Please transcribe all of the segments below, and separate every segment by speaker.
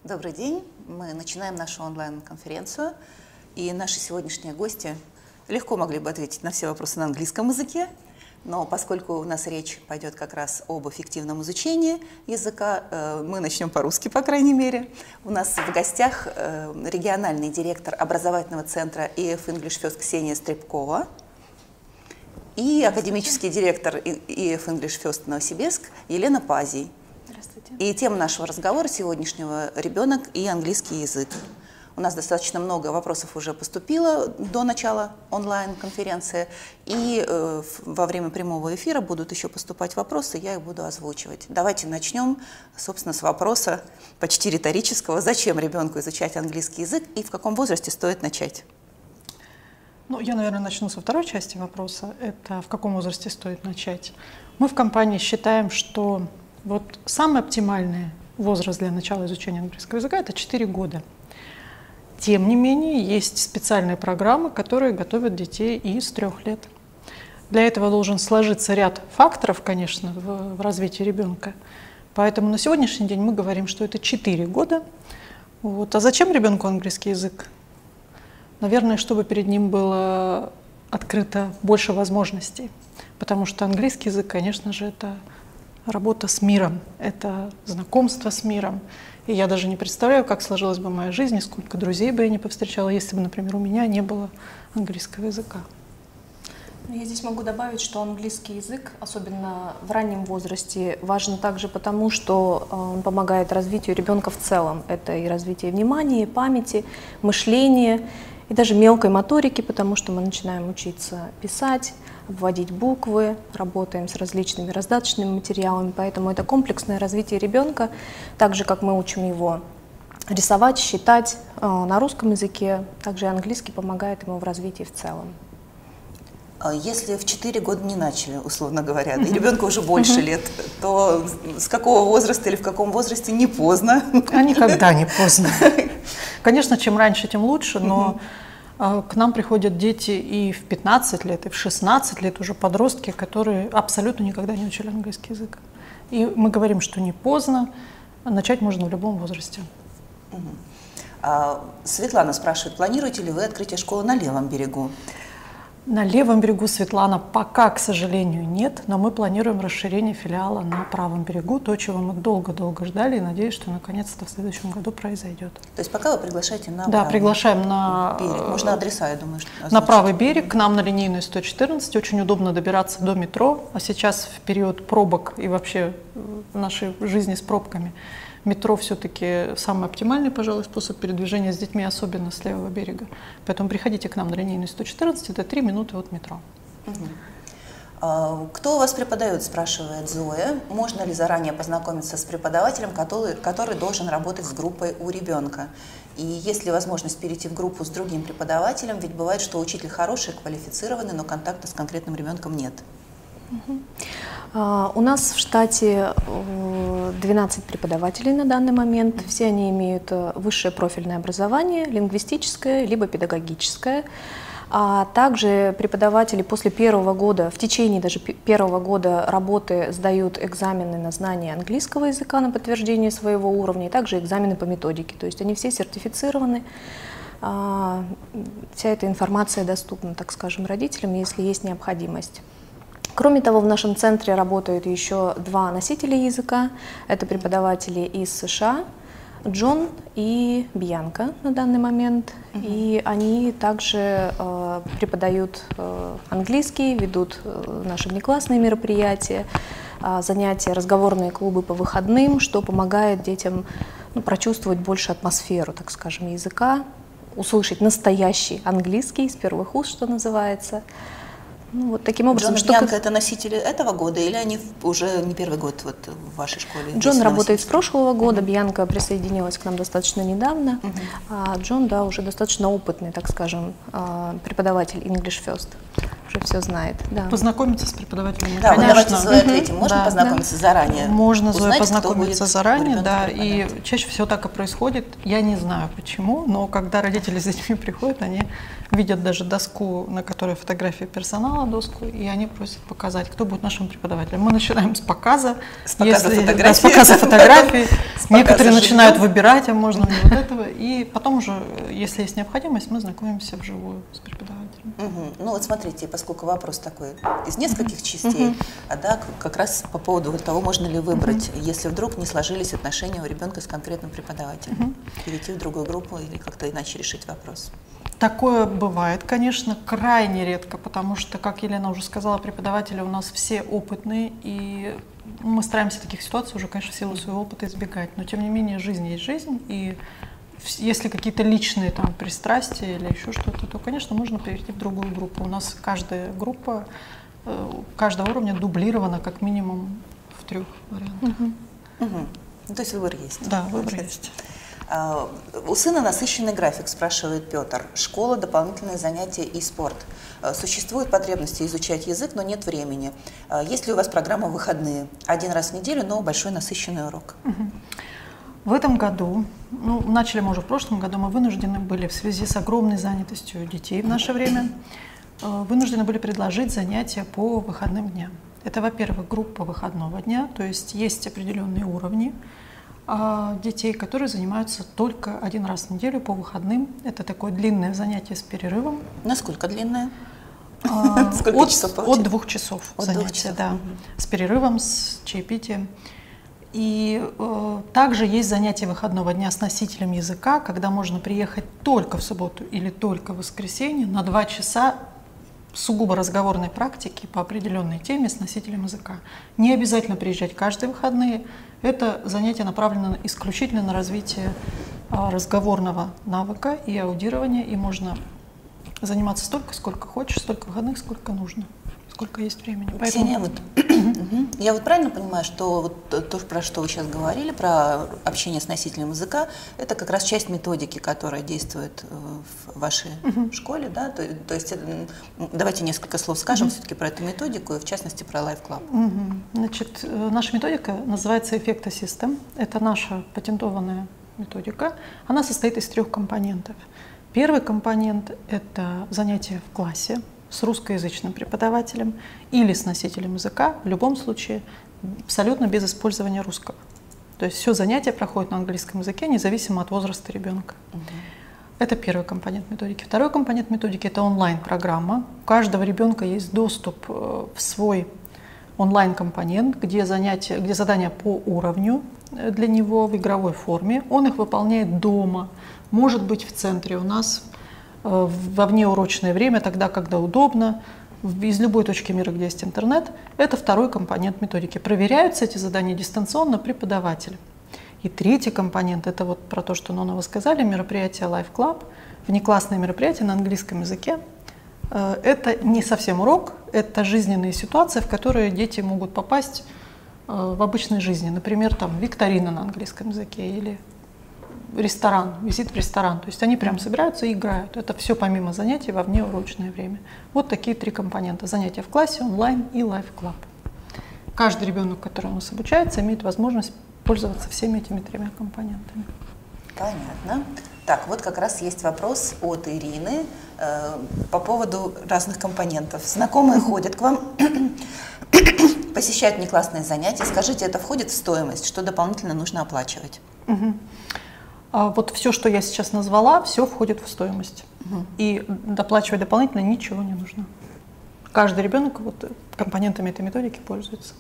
Speaker 1: Добрый день. Мы начинаем нашу онлайн-конференцию. И наши сегодняшние гости легко могли бы ответить на все вопросы на английском языке. Но поскольку у нас речь пойдет как раз об эффективном изучении языка, мы начнем по-русски, по крайней мере. У нас в гостях региональный директор образовательного центра EF English First Ксения Стребкова и академический директор EF English First Новосибирск Елена Пазий.
Speaker 2: Здравствуйте.
Speaker 1: И тема нашего разговора сегодняшнего – ребенок и английский язык. У нас достаточно много вопросов уже поступило до начала онлайн-конференции, и во время прямого эфира будут еще поступать вопросы, я их буду озвучивать. Давайте начнем, собственно, с вопроса почти риторического. Зачем ребенку изучать английский язык и в каком возрасте стоит начать?
Speaker 2: Ну, я, наверное, начну со второй части вопроса. Это в каком возрасте стоит начать. Мы в компании считаем, что вот самый оптимальный возраст для начала изучения английского языка – это 4 года. Тем не менее, есть специальные программы, которые готовят детей и с 3 лет. Для этого должен сложиться ряд факторов, конечно, в развитии ребенка. Поэтому на сегодняшний день мы говорим, что это 4 года. Вот. А зачем ребенку английский язык? Наверное, чтобы перед ним было открыто больше возможностей. Потому что английский язык, конечно же, это работа с миром, это знакомство с миром. И я даже не представляю, как сложилась бы моя жизнь, и сколько друзей бы я не повстречала, если бы, например, у меня не было английского языка.
Speaker 3: Я здесь могу добавить, что английский язык, особенно в раннем возрасте, важен также потому, что он помогает развитию ребенка в целом. Это и развитие внимания, и памяти, мышления, и даже мелкой моторики, потому что мы начинаем учиться писать, вводить буквы, работаем с различными раздаточными материалами, поэтому это комплексное развитие ребенка, так же, как мы учим его рисовать, считать на русском языке, также и английский помогает ему в развитии в целом.
Speaker 1: Если в 4 года не начали, условно говоря, и ребенку уже больше лет, то с какого возраста или в каком возрасте не поздно?
Speaker 2: А никогда не поздно. Конечно, чем раньше, тем лучше, но к нам приходят дети и в 15 лет, и в 16 лет, уже подростки, которые абсолютно никогда не учили английский язык. И мы говорим, что не поздно, начать можно в любом возрасте.
Speaker 1: Светлана спрашивает, планируете ли вы открытие школы на левом берегу?
Speaker 2: На левом берегу, Светлана, пока, к сожалению, нет, но мы планируем расширение филиала на правом берегу, то, чего мы долго-долго ждали, и надеюсь, что наконец-то в следующем году произойдет.
Speaker 1: То есть пока вы приглашаете на
Speaker 2: Да, приглашаем на
Speaker 1: берег. Можно адреса, я думаю,
Speaker 2: на правый берег, к нам на линейную 114, очень удобно добираться до метро, а сейчас в период пробок и вообще в нашей жизни с пробками метро все-таки самый оптимальный, пожалуй, способ передвижения с детьми, особенно с левого берега. Поэтому приходите к нам на линейную 114, это 3 минуты от метро.
Speaker 1: Кто у вас преподает, спрашивает Зоя. Можно ли заранее познакомиться с преподавателем, который должен работать с группой у ребенка? И есть ли возможность перейти в группу с другим преподавателем? Ведь бывает, что учитель хороший, квалифицированный, но контакта с конкретным ребенком нет.
Speaker 3: У нас в штате 12 преподавателей на данный момент. Все они имеют высшее профильное образование, лингвистическое либо педагогическое. А также преподаватели после первого года, в течение даже первого года работы сдают экзамены на знание английского языка на подтверждение своего уровня, и также экзамены по методике. То есть они все сертифицированы. Вся эта информация доступна, так скажем, родителям, если есть необходимость. Кроме того, в нашем центре работают еще 2 носителя языка. Это преподаватели из США, Джон и Бьянка на данный момент. И они также преподают английский, ведут наши внеклассные мероприятия, занятия, разговорные клубы по выходным, что помогает детям прочувствовать больше атмосферу, так скажем, языка, услышать настоящий английский с первых уст, что называется. Ну, вот таким образом,
Speaker 1: Джон и Бьянка – это носители этого года или они уже не первый год вот в вашей школе?
Speaker 3: Джон работает с прошлого года, Бьянка присоединилась к нам достаточно недавно, а Джон, да, уже достаточно опытный, так скажем, преподаватель English First. уже все знает. Да.
Speaker 2: Познакомиться с преподавателем.
Speaker 1: Да,
Speaker 2: конечно.
Speaker 1: давайте Зоя ответим. Можно
Speaker 2: Да.
Speaker 1: познакомиться заранее?
Speaker 2: Можно, Зоя,
Speaker 1: Узнать,
Speaker 2: познакомиться заранее, да, и
Speaker 1: преподавать?
Speaker 2: чаще всего так и происходит. Я не знаю почему, но когда родители с детьми приходят, они видят даже доску, на которой фотография персонала, доску, и они просят показать, кто будет нашим преподавателем. Мы начинаем с показа,
Speaker 1: С показа фотографий.
Speaker 2: да, с показа фотографий.
Speaker 1: С
Speaker 2: Некоторые
Speaker 1: показа
Speaker 2: начинают
Speaker 1: жилья.
Speaker 2: выбирать, а можно ли вот этого, и потом уже, если есть необходимость, мы знакомимся вживую с преподавателем.
Speaker 1: Ну вот смотрите, поскольку вопрос такой из нескольких частей, да, как раз по поводу вот того, можно ли выбрать, если вдруг не сложились отношения у ребенка с конкретным преподавателем, перейти в другую группу или как-то иначе решить вопрос.
Speaker 2: Такое бывает, конечно, крайне редко, потому что, как Елена уже сказала, преподаватели у нас все опытные, и мы стараемся таких ситуаций уже, конечно, в силу своего опыта избегать. Но, тем не менее, жизнь есть жизнь, и если какие-то личные там пристрастия или еще что-то, то, конечно, можно перейти в другую группу. У нас каждая группа каждого уровня дублирована как минимум в 3 вариантах.
Speaker 1: Ну, то есть выбор есть.
Speaker 2: Да, выбор есть.
Speaker 1: У сына насыщенный график, спрашивает Петр. Школа, дополнительные занятия и спорт. Существует потребность изучать язык, но нет времени. Есть ли у вас программа в выходные? 1 раз в неделю, но большой насыщенный урок.
Speaker 2: В этом году, начали мы уже в прошлом году, мы вынуждены были в связи с огромной занятостью детей в наше время, вынуждены были предложить занятия по выходным дням. Это, во-первых, группа выходного дня, то есть есть определенные уровни детей, которые занимаются только 1 раз в неделю по выходным. Это такое длинное занятие с перерывом.
Speaker 1: Насколько длинное?
Speaker 2: Сколько часов? От 2 часов
Speaker 1: от
Speaker 2: занятия,
Speaker 1: 2 часов.
Speaker 2: Да, с перерывом, с чаепитием. И также есть занятия выходного дня с носителем языка, когда можно приехать только в субботу или только в воскресенье на 2 часа сугубо разговорной практики по определенной теме с носителем языка. Не обязательно приезжать каждые выходные. Это занятие направлено исключительно на развитие разговорного навыка и аудирования, и можно заниматься столько, сколько хочешь, столько выходных, сколько нужно, сколько есть времени.
Speaker 1: Ксения, я вот правильно понимаю, что вот то, про что вы сейчас говорили, про общение с носителем языка, это как раз часть методики, которая действует в вашей школе, да? То есть давайте несколько слов скажем все-таки про эту методику, и в частности про Life Club.
Speaker 2: Значит, наша методика называется Effecta System. Это наша патентованная методика. Она состоит из 3 компонентов. Первый компонент – это занятие в классе с русскоязычным преподавателем или с носителем языка, в любом случае абсолютно без использования русского. То есть все занятие проходит на английском языке, независимо от возраста ребенка. Это первый компонент методики. Второй компонент методики – это онлайн-программа. У каждого ребенка есть доступ в свой онлайн-компонент, где задания по уровню для него в игровой форме. Он их выполняет дома, может быть в центре у нас, во внеурочное время, тогда, когда удобно, из любой точки мира, где есть интернет. Это второй компонент методики. Проверяются эти задания дистанционно преподавателем. И третий компонент – это вот про то, что Нонна вы сказали, мероприятие Life Club, внеклассное мероприятие на английском языке. Это не совсем урок, это жизненные ситуации, в которые дети могут попасть в обычной жизни. Например, там викторина на английском языке или ресторан, визит в ресторан. То есть они прям собираются и играют. Это все помимо занятий во внеурочное время. Вот такие 3 компонента. Занятия в классе, онлайн и Life Club. Каждый ребенок, который у нас обучается, имеет возможность пользоваться всеми этими 3 компонентами.
Speaker 1: Понятно. Так, вот как раз есть вопрос от Ирины по поводу разных компонентов. Знакомые ходят к вам, посещают внеклассные занятия. Скажите, это входит в стоимость? Что дополнительно нужно оплачивать?
Speaker 2: Вот все, что я сейчас назвала, все входит в стоимость. И доплачивать дополнительно ничего не нужно. Каждый ребенок вот компонентами этой методики пользуется.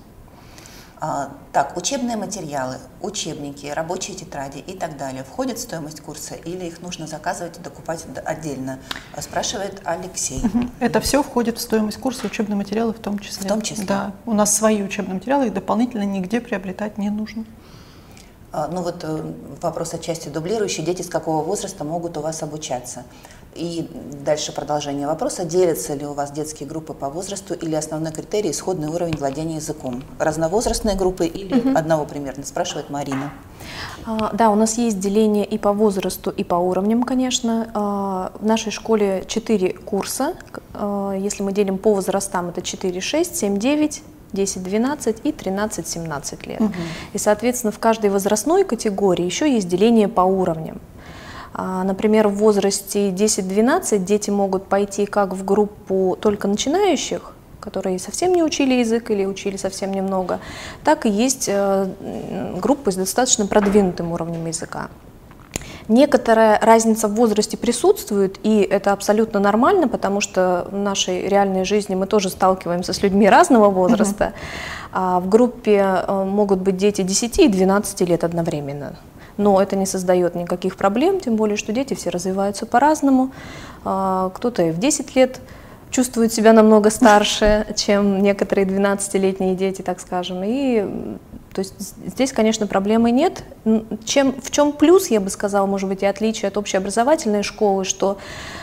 Speaker 1: Так, учебные материалы, учебники, рабочие тетради и так далее входят в стоимость курса или их нужно заказывать и докупать отдельно? Спрашивает Алексей.
Speaker 2: Это все входит в стоимость курса, учебные материалы в том числе.
Speaker 1: В том числе?
Speaker 2: Да. У нас свои учебные материалы, их дополнительно нигде приобретать не нужно.
Speaker 1: Ну вот вопрос отчасти дублирующий. Дети с какого возраста могут у вас обучаться? И дальше продолжение вопроса. Делятся ли у вас детские группы по возрасту или основной критерий – исходный уровень владения языком? Разновозрастные группы или одного примерно? Спрашивает Марина.
Speaker 3: Да, у нас есть деление и по возрасту, и по уровням, конечно. В нашей школе 4 курса. Если мы делим по возрастам, это 4-6, 7-9, 10-12 и 13-17 лет. И, соответственно, в каждой возрастной категории еще есть деление по уровням. Например, в возрасте 10-12 дети могут пойти как в группу только начинающих, которые совсем не учили язык или учили совсем немного, так и есть группы с достаточно продвинутым уровнем языка. Некоторая разница в возрасте присутствует, и это абсолютно нормально, потому что в нашей реальной жизни мы тоже сталкиваемся с людьми разного возраста. В группе могут быть дети 10 и 12 лет одновременно. Но это не создает никаких проблем, тем более, что дети все развиваются по-разному. Кто-то и в 10 лет чувствует себя намного старше, чем некоторые 12-летние дети, так скажем. И то есть здесь, конечно, проблемы нет. В чем плюс, я бы сказала, может быть, и отличие от общеобразовательной школы, что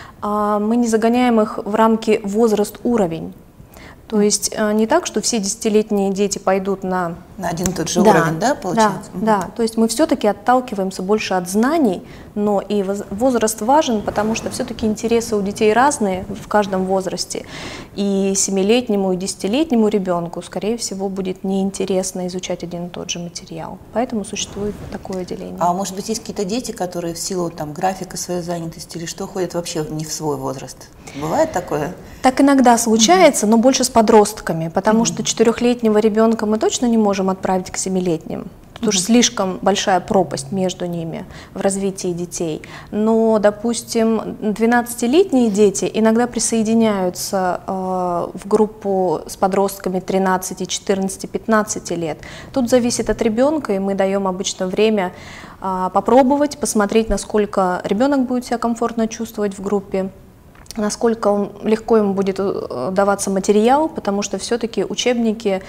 Speaker 3: мы не загоняем их в рамки возраст-уровень. То есть не так, что все 10-летние дети пойдут на
Speaker 1: один и тот же уровень, да, получается?
Speaker 3: Да, то есть мы все-таки отталкиваемся больше от знаний, но и возраст важен, потому что все-таки интересы у детей разные в каждом возрасте. И 7-летнему, и 10-летнему ребенку, скорее всего, будет неинтересно изучать один и тот же материал. Поэтому существует такое деление.
Speaker 1: А может быть, есть какие-то дети, которые в силу графика своей занятости или что, ходят вообще не в свой возраст? Бывает такое?
Speaker 3: Так иногда случается, но больше с подростками, потому что 4-летнего ребенка мы точно не можем отправить к 7-летним. Тут уж слишком большая пропасть между ними в развитии детей. Но, допустим, 12-летние дети иногда присоединяются в группу с подростками 13, 14, 15 лет. Тут зависит от ребенка, и мы даем обычно время попробовать, посмотреть, насколько ребенок будет себя комфортно чувствовать в группе, насколько легко ему будет даваться материал, потому что все-таки учебники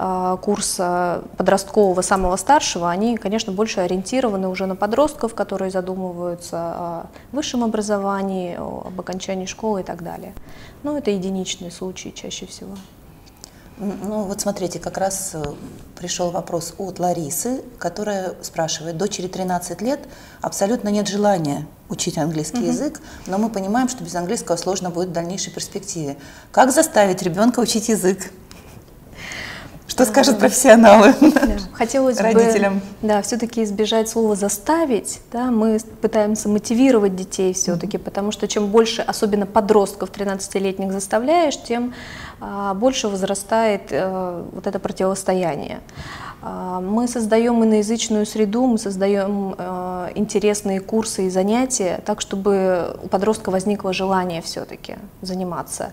Speaker 3: курса подросткового самого старшего, они, конечно, больше ориентированы уже на подростков, которые задумываются о высшем образовании, об окончании школы и так далее. Но это единичные случаи чаще всего.
Speaker 1: Ну вот смотрите, как раз пришел вопрос от Ларисы, которая спрашивает: дочери 13 лет, абсолютно нет желания учить английский язык, но мы понимаем, что без английского сложно будет в дальнейшей перспективе. Как заставить ребенка учить язык? Что скажут профессионалы
Speaker 3: хотелось
Speaker 1: родителям?
Speaker 3: бы все-таки избежать слова «заставить». Да, мы пытаемся мотивировать детей все-таки, потому что чем больше, особенно подростков 13-летних, заставляешь, тем больше возрастает вот это противостояние. Мы создаем иноязычную среду, мы создаем интересные курсы и занятия, так, чтобы у подростка возникло желание все-таки заниматься.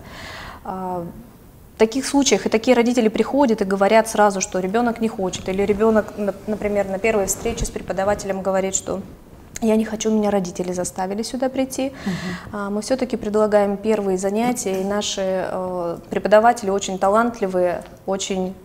Speaker 3: В таких случаях и такие родители приходят и говорят сразу, что ребенок не хочет, или ребенок, например, на первой встрече с преподавателем говорит, что я не хочу, меня родители заставили сюда прийти. Мы все-таки предлагаем первые занятия, и наши преподаватели очень талантливые, очень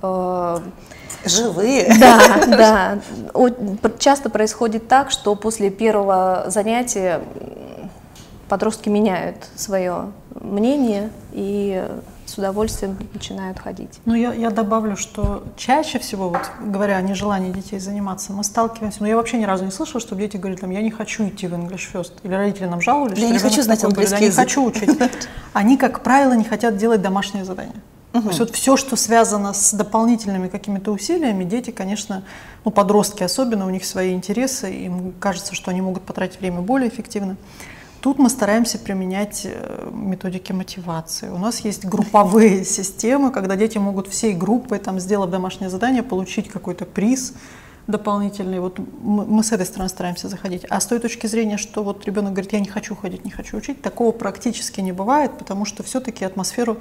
Speaker 1: живые.
Speaker 3: Да. Часто происходит так, что после первого занятия подростки меняют свое мнение и с удовольствием начинают ходить.
Speaker 2: Ну, я добавлю, что чаще всего, вот, говоря о нежелании детей заниматься, мы сталкиваемся, я вообще ни разу не слышала, чтобы дети говорили, я не хочу идти в English First, или родители нам жаловались,
Speaker 1: я не хочу знать английский язык.
Speaker 2: Я не хочу учить. Они, как правило, не хотят делать домашние задания. То есть вот все, что связано с дополнительными какими-то усилиями, дети, конечно, подростки особенно, у них свои интересы, им кажется, что они могут потратить время более эффективно. Тут мы стараемся применять методики мотивации. У нас есть групповые системы, когда дети могут всей группой, сделав домашнее задание, получить какой-то приз дополнительный. Вот мы с этой стороны стараемся заходить. А с той точки зрения, что вот ребенок говорит, я не хочу ходить, не хочу учить, такого практически не бывает, потому что все-таки атмосферу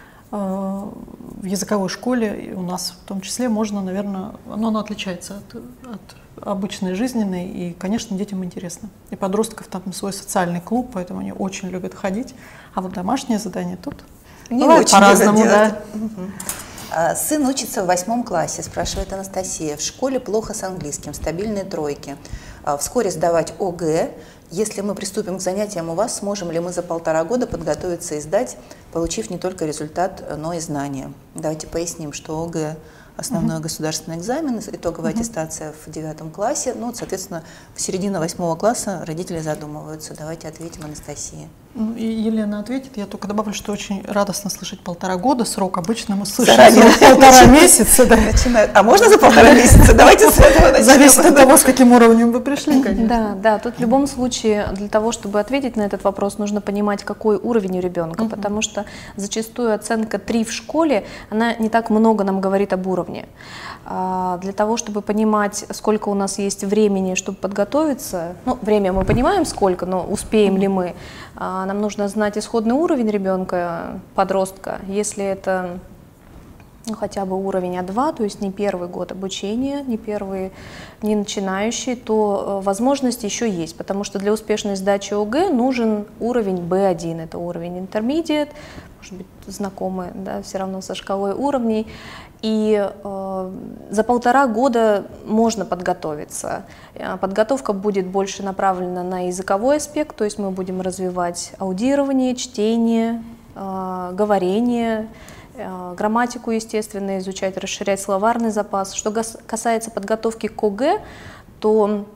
Speaker 2: в языковой школе, у нас в том числе, можно, наверное, она отличается от обычной жизненной, и, конечно, детям интересно. И подростков там свой социальный клуб, поэтому они очень любят ходить. А вот домашнее задание тут
Speaker 1: не очень
Speaker 2: по-разному. Да.
Speaker 1: Сын учится в 8 классе, спрашивает Анастасия. В школе плохо с английским, стабильные тройки. Вскоре сдавать ОГЭ. Если мы приступим к занятиям у вас, сможем ли мы за 1,5 года подготовиться и сдать, получив не только результат, но и знания? Давайте поясним, что ОГЭ основной государственный экзамен, итоговая аттестация в 9 классе. Ну, соответственно, в середине 8 класса родители задумываются. Давайте ответим Анастасии.
Speaker 2: И Елена ответит. Я только добавлю, что очень радостно слышать 1,5 года срок. Обычно мы слышим 1,5 месяца. Да.
Speaker 1: А можно за 1,5 месяца? Давайте с этого начнем.
Speaker 2: Зависит от того, с каким уровнем вы пришли, конечно.
Speaker 3: Да, тут в любом случае для того, чтобы ответить на этот вопрос, нужно понимать, какой уровень у ребенка, потому что зачастую оценка 3 в школе, она не так много нам говорит об уровне. Для того, чтобы понимать, сколько у нас есть времени, чтобы подготовиться, ну, время мы понимаем сколько, но успеем ли мы, нам нужно знать исходный уровень ребенка, подростка. Если это хотя бы уровень А2, то есть не первый год обучения, не начинающий, то возможности еще есть, потому что для успешной сдачи ОГЭ нужен уровень B1, это уровень intermediate, может быть, знакомы, да, все равно со шкалой уровней. И за 1,5 года можно подготовиться. Подготовка будет больше направлена на языковой аспект, то есть мы будем развивать аудирование, чтение, говорение, грамматику, естественно, изучать, расширять словарный запас. Что касается подготовки к ОГЭ, то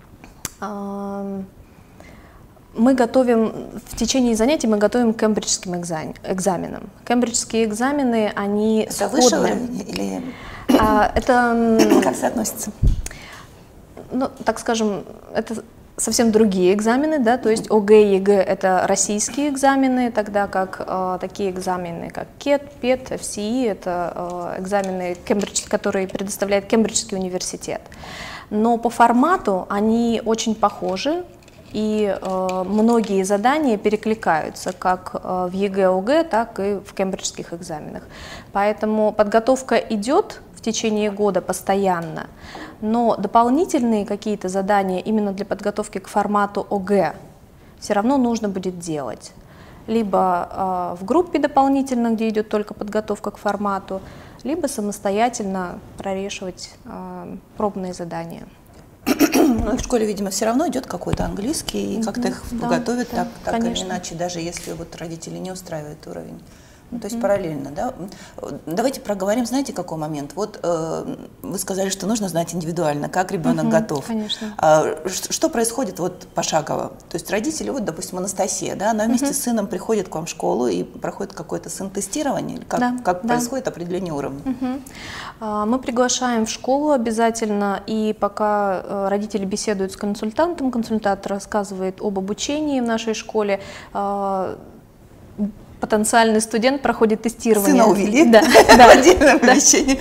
Speaker 3: мы готовим, в течение занятий мы готовим к кембриджским экзаменам. Кембриджские экзамены, они сходны.
Speaker 1: Выше уровень или
Speaker 3: это
Speaker 1: как соотносится?
Speaker 3: Ну, так скажем, это совсем другие экзамены, да, то есть ОГЭ и ЕГЭ — это российские экзамены, тогда как такие экзамены, как КЕТ, ПЕТ, FCE — это экзамены, которые предоставляет Кембриджский университет. Но по формату они очень похожи, и многие задания перекликаются как в ЕГЭ, ОГЭ, так и в кембриджских экзаменах. Поэтому подготовка идет в течение года постоянно, но дополнительные какие-то задания именно для подготовки к формату ОГЭ все равно нужно будет делать. Либо в группе дополнительно, где идет только подготовка к формату, либо самостоятельно прорешивать пробные задания.
Speaker 1: Ну, в школе, видимо, все равно идет какой-то английский, и как-то их готовят так или иначе, даже если вот родители не устраивают уровень. Ну, то есть параллельно, да? Давайте проговорим, знаете, какой момент? Вот вы сказали, что нужно знать индивидуально, как ребенок готов.
Speaker 3: Конечно.
Speaker 1: Что происходит вот пошагово? То есть родители, вот, допустим, Анастасия, да, она вместе с сыном приходит к вам в школу и проходит какое-то сын-тестирование? Как происходит определение уровня?
Speaker 3: Мы приглашаем в школу обязательно, и пока родители беседуют с консультантом, консультант рассказывает об обучении в нашей школе, потенциальный студент проходит тестирование.
Speaker 1: Сына увели?
Speaker 3: Да.
Speaker 1: В отдельном помещении.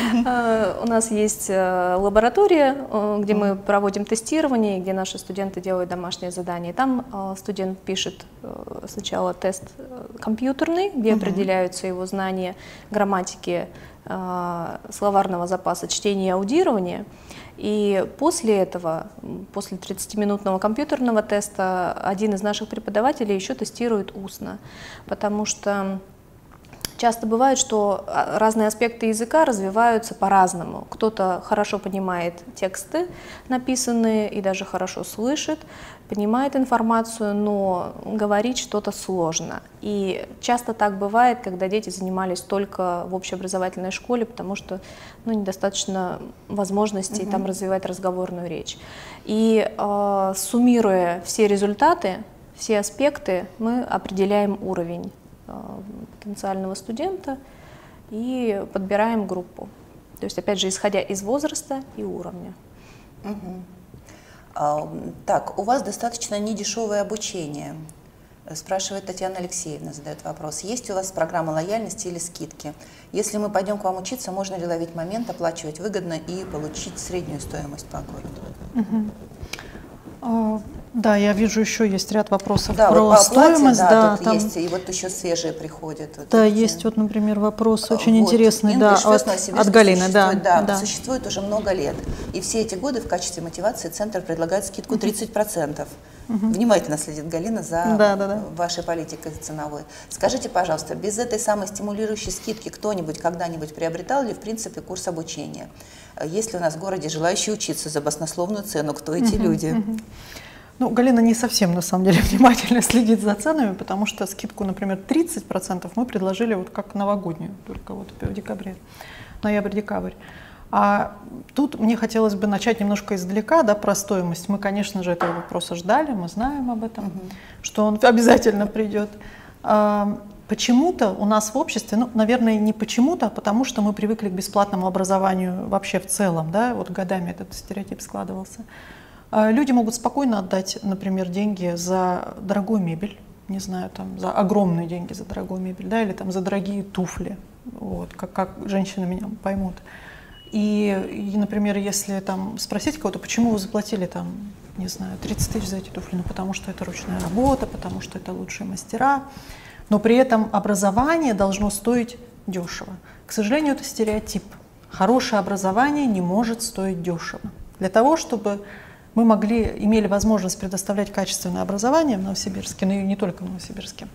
Speaker 3: У нас есть лаборатория, где мы проводим тестирование, где наши студенты делают домашние задания. Там студент пишет сначала тест компьютерный, где определяются его знания грамматики, словарного запаса, чтения и аудирования. И после этого, после 30-минутного компьютерного теста, один из наших преподавателей еще тестирует устно, потому что часто бывает, что разные аспекты языка развиваются по-разному. Кто-то хорошо понимает тексты написанные и даже хорошо слышит, понимает информацию, но говорить что-то сложно. И часто так бывает, когда дети занимались только в общеобразовательной школе, потому что недостаточно возможностей там развивать разговорную речь. И суммируя все результаты, все аспекты, мы определяем уровень потенциального студента и подбираем группу. То есть, опять же, исходя из возраста и уровня.
Speaker 1: Так, у вас достаточно недешевое обучение, спрашивает Татьяна Алексеевна, задает вопрос. Есть у вас программа лояльности или скидки? Если мы пойдем к вам учиться, можно ли ловить момент, оплачивать выгодно и получить среднюю стоимость по городу?
Speaker 2: Да, я вижу, еще есть ряд вопросов
Speaker 1: про
Speaker 2: вот стоимость.
Speaker 1: Да, тут там есть, и вот еще свежие приходят. Вот
Speaker 2: да,
Speaker 1: эти.
Speaker 2: Есть вот, например, вопрос очень интересный,
Speaker 1: English
Speaker 2: от Галины.
Speaker 1: Существует уже много лет. И все эти годы в качестве мотивации центр предлагает скидку 30%. Внимательно следит Галина за вашей политикой ценовой. Скажите, пожалуйста, без этой самой стимулирующей скидки кто-нибудь когда-нибудь приобретал ли в принципе курс обучения? Есть ли у нас в городе желающие учиться за баснословную цену? Кто эти люди?
Speaker 2: Ну, Галина не совсем, на самом деле, внимательно следит за ценами, потому что скидку, например, 30% мы предложили вот как новогоднюю, только вот в декабре. ноябрь-декабрь. А тут мне хотелось бы начать немножко издалека, да, про стоимость. Мы, конечно же, этого вопроса ждали, мы знаем об этом, что он обязательно придет. Почему-то у нас в обществе, ну, наверное, не почему-то, а потому что мы привыкли к бесплатному образованию вообще в целом, да, вот годами этот стереотип складывался. Люди могут спокойно отдать, например, деньги за дорогую мебель, не знаю, там, за огромные деньги за дорогую мебель, да, или там за дорогие туфли, вот, как женщины меня поймут. И, например, если там спросить кого-то, почему вы заплатили там, не знаю, 30 тысяч за эти туфли, ну, потому что это ручная работа, потому что это лучшие мастера, но при этом образование должно стоить дешево. К сожалению, это стереотип. Хорошее образование не может стоить дешево. Для того, чтобы мы имели возможность предоставлять качественное образование в Новосибирске, но и не только в Новосибирске,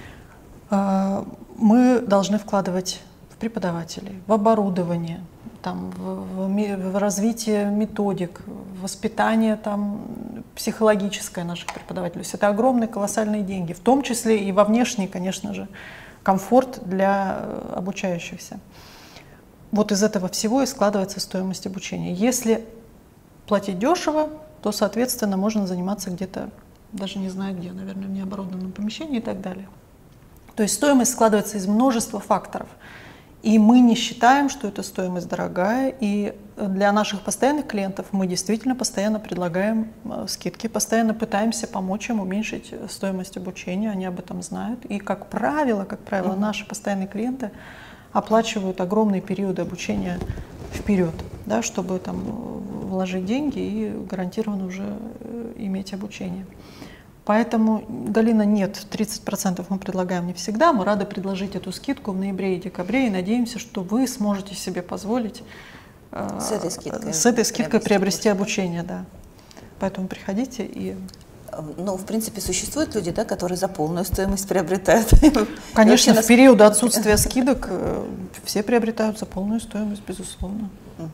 Speaker 2: мы должны вкладывать в преподавателей, в оборудование, там, в развитие методик, в воспитание там, психологическое наших преподавателей. То есть это огромные, колоссальные деньги, в том числе и во внешний, конечно же, комфорт для обучающихся. Вот из этого всего и складывается стоимость обучения. Если платить дешево, то, соответственно, можно заниматься где-то, даже не знаю где, наверное, в необорудованном помещении и так далее. То есть стоимость складывается из множества факторов. И мы не считаем, что эта стоимость дорогая, и для наших постоянных клиентов мы действительно постоянно предлагаем скидки, постоянно пытаемся помочь им уменьшить стоимость обучения, они об этом знают. И, как правило, наши постоянные клиенты оплачивают огромные периоды обучения вперед, да, чтобы там вложить деньги и гарантированно уже иметь обучение. Поэтому, Галина, нет, 30% мы предлагаем не всегда. Мы рады предложить эту скидку в ноябре и декабре и надеемся, что вы сможете себе позволить с этой скидкой приобрести обучение. Да. Поэтому приходите и...
Speaker 1: Ну, в принципе, существуют люди, да, которые за полную стоимость приобретают.
Speaker 2: Конечно, в период отсутствия скидок все приобретают за полную стоимость, безусловно.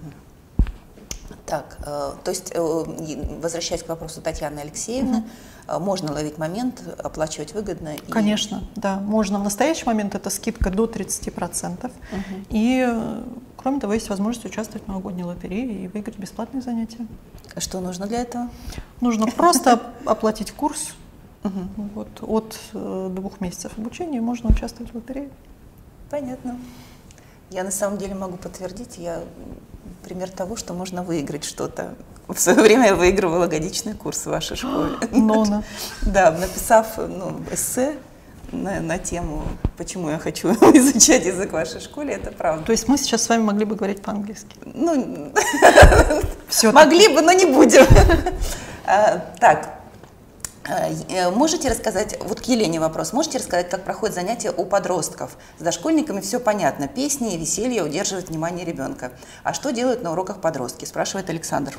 Speaker 1: Так, то есть, возвращаясь к вопросу Татьяны Алексеевны, можно ловить момент, оплачивать выгодно?
Speaker 2: Конечно, да, можно. В настоящий момент это скидка до 30%. И, кроме того, есть возможность участвовать в новогодней лотерее и выиграть бесплатные занятия.
Speaker 1: Что нужно для этого?
Speaker 2: Нужно просто оплатить курс. Вот, от 2 месяцев обучения можно участвовать в лотерее.
Speaker 1: Понятно. Я на самом деле могу подтвердить, я пример того, что можно выиграть что-то. В свое время я выигрывала годичный курс в вашей школе.
Speaker 2: Нона.
Speaker 1: Да, написав эссе на тему, почему я хочу изучать язык в вашей школе, это правда.
Speaker 2: То есть мы сейчас с вами могли бы говорить по-английски?
Speaker 1: Ну, могли бы, но не будем. Так. Можете рассказать, вот к Елене вопрос, можете рассказать, как проходят занятия у подростков? С дошкольниками все понятно, песни и веселье удерживают внимание ребенка. А что делают на уроках подростки, спрашивает Александр.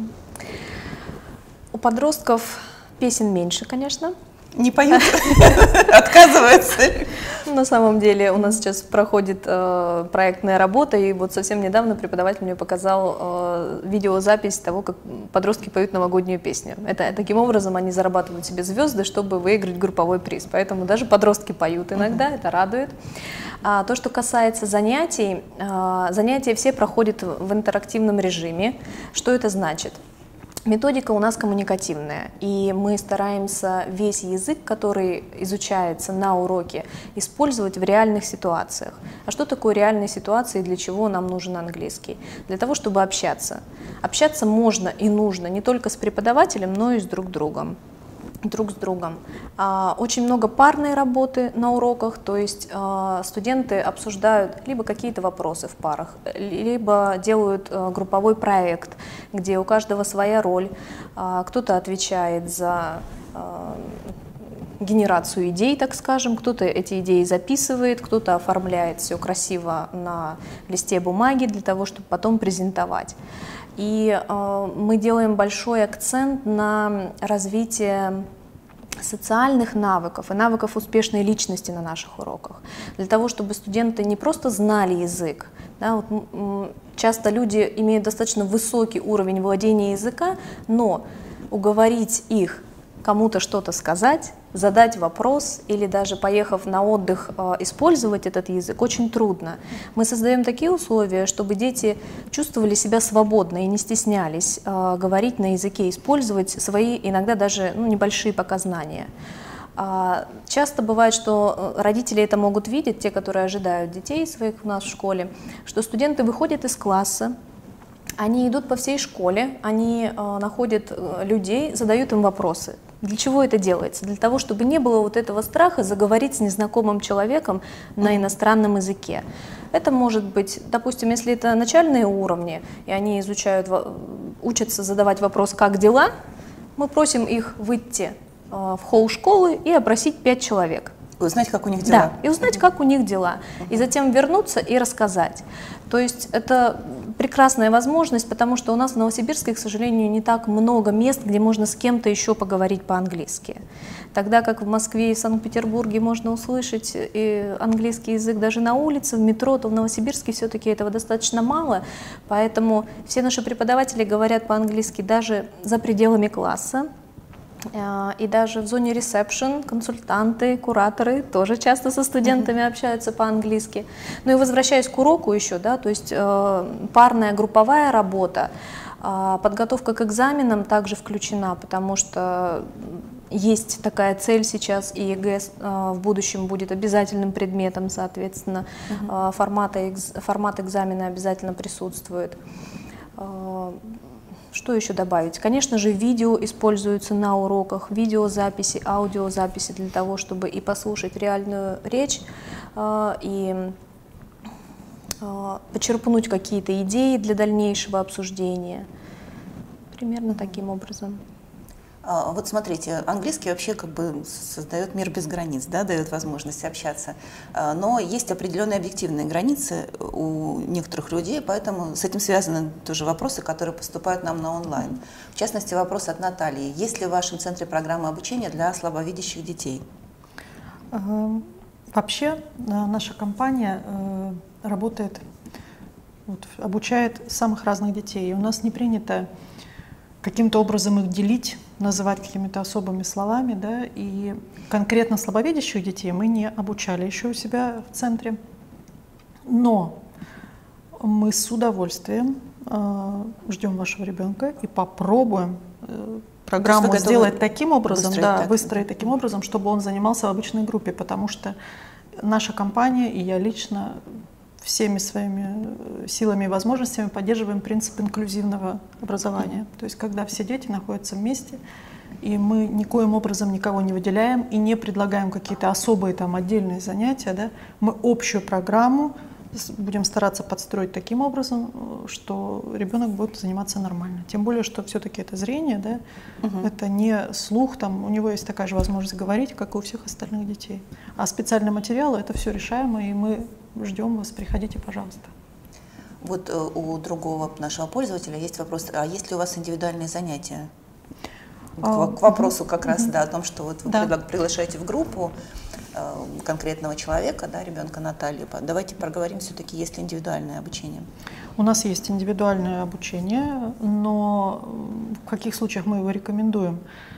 Speaker 3: У подростков песен меньше, конечно.
Speaker 1: Не поют, отказываются.
Speaker 3: На самом деле у нас сейчас проходит проектная работа, и вот совсем недавно преподаватель мне показал видеозапись того, как подростки поют новогоднюю песню. Таким образом они зарабатывают себе звезды, чтобы выиграть групповой приз. Поэтому даже подростки поют иногда, это радует. А то, что касается занятий, занятия все проходят в интерактивном режиме. Что это значит? Методика у нас коммуникативная, и мы стараемся весь язык, который изучается на уроке, использовать в реальных ситуациях. А что такое реальные ситуации и для чего нам нужен английский? Для того, чтобы общаться. Общаться можно и нужно не только с преподавателем, но и с друг с другом. Очень много парной работы на уроках, то есть студенты обсуждают либо какие-то вопросы в парах, либо делают групповой проект, где у каждого своя роль. Кто-то отвечает за генерацию идей, так скажем, кто-то эти идеи записывает, кто-то оформляет все красиво на листе бумаги для того, чтобы потом презентовать. И мы делаем большой акцент на развитие социальных навыков и навыков успешной личности на наших уроках. Для того, чтобы студенты не просто знали язык, да, вот, часто люди имеют достаточно высокий уровень владения языка, но уговорить их кому-то что-то сказать, задать вопрос или даже поехав на отдых использовать этот язык, очень трудно. Мы создаем такие условия, чтобы дети чувствовали себя свободно и не стеснялись говорить на языке, использовать свои иногда даже небольшие познания. Часто бывает, что родители это могут видеть, те, которые ожидают детей своих у нас в школе, что студенты выходят из класса, они идут по всей школе, они находят людей, задают им вопросы. Для чего это делается? Для того, чтобы не было вот этого страха заговорить с незнакомым человеком на иностранном языке. Это может быть, допустим, если это начальные уровни, и они изучают, учатся задавать вопрос «как дела?», мы просим их выйти в холл школы и опросить 5 человек.
Speaker 1: Узнать, как у них дела.
Speaker 3: Да, и узнать, как у них дела. И затем вернуться и рассказать. То есть это прекрасная возможность, потому что у нас в Новосибирске, к сожалению, не так много мест, где можно с кем-то еще поговорить по-английски. Тогда как в Москве и в Санкт-Петербурге можно услышать и английский язык даже на улице, в метро, то в Новосибирске все-таки этого достаточно мало. Поэтому все наши преподаватели говорят по-английски даже за пределами класса. И даже в зоне ресепшн консультанты, кураторы тоже часто со студентами общаются по-английски. Ну и возвращаясь к уроку еще, да, то есть парная групповая работа, подготовка к экзаменам также включена, потому что есть такая цель сейчас, и ЕГЭ в будущем будет обязательным предметом, соответственно, формат экзамена обязательно присутствует. Что еще добавить? Конечно же, видео используются на уроках, видеозаписи, аудиозаписи для того, чтобы и послушать реальную речь, и почерпнуть какие-то идеи для дальнейшего обсуждения. Примерно таким образом.
Speaker 1: Вот смотрите, английский вообще как бы создает мир без границ, да, дает возможность общаться, но есть определенные объективные границы у некоторых людей, поэтому с этим связаны тоже вопросы, которые поступают нам на онлайн. В частности, вопрос от Натальи. Есть ли в вашем центре программы обучения для слабовидящих детей?
Speaker 2: Вообще наша компания работает, обучает самых разных детей. И у нас не принято каким-то образом их делить, называть какими-то особыми словами, да, и конкретно слабовидящих детей мы не обучали еще у себя в центре, но мы с удовольствием ждем вашего ребенка и попробуем программу сделать таким образом, выстроить таким образом, чтобы он занимался в обычной группе, потому что наша компания и я лично всеми своими силами и возможностями поддерживаем принцип инклюзивного образования. То есть когда все дети находятся вместе, и мы никоим образом никого не выделяем и не предлагаем какие-то особые там отдельные занятия, да, мы общую программу будем стараться подстроить таким образом, что ребенок будет заниматься нормально. Тем более, что все-таки это зрение, да, это не слух, там, у него есть такая же возможность говорить, как и у всех остальных детей. А специальные материалы — это все решаемо, и мы ждем вас, приходите, пожалуйста.
Speaker 1: Вот у другого нашего пользователя есть вопрос, а есть ли у вас индивидуальные занятия? К вопросу как раз, да, о том, что вот вы приглашаете в группу конкретного человека, да, ребенка Натальи. Давайте проговорим все-таки, есть ли индивидуальное обучение.
Speaker 2: У нас есть индивидуальное обучение, но в каких случаях мы его рекомендуем?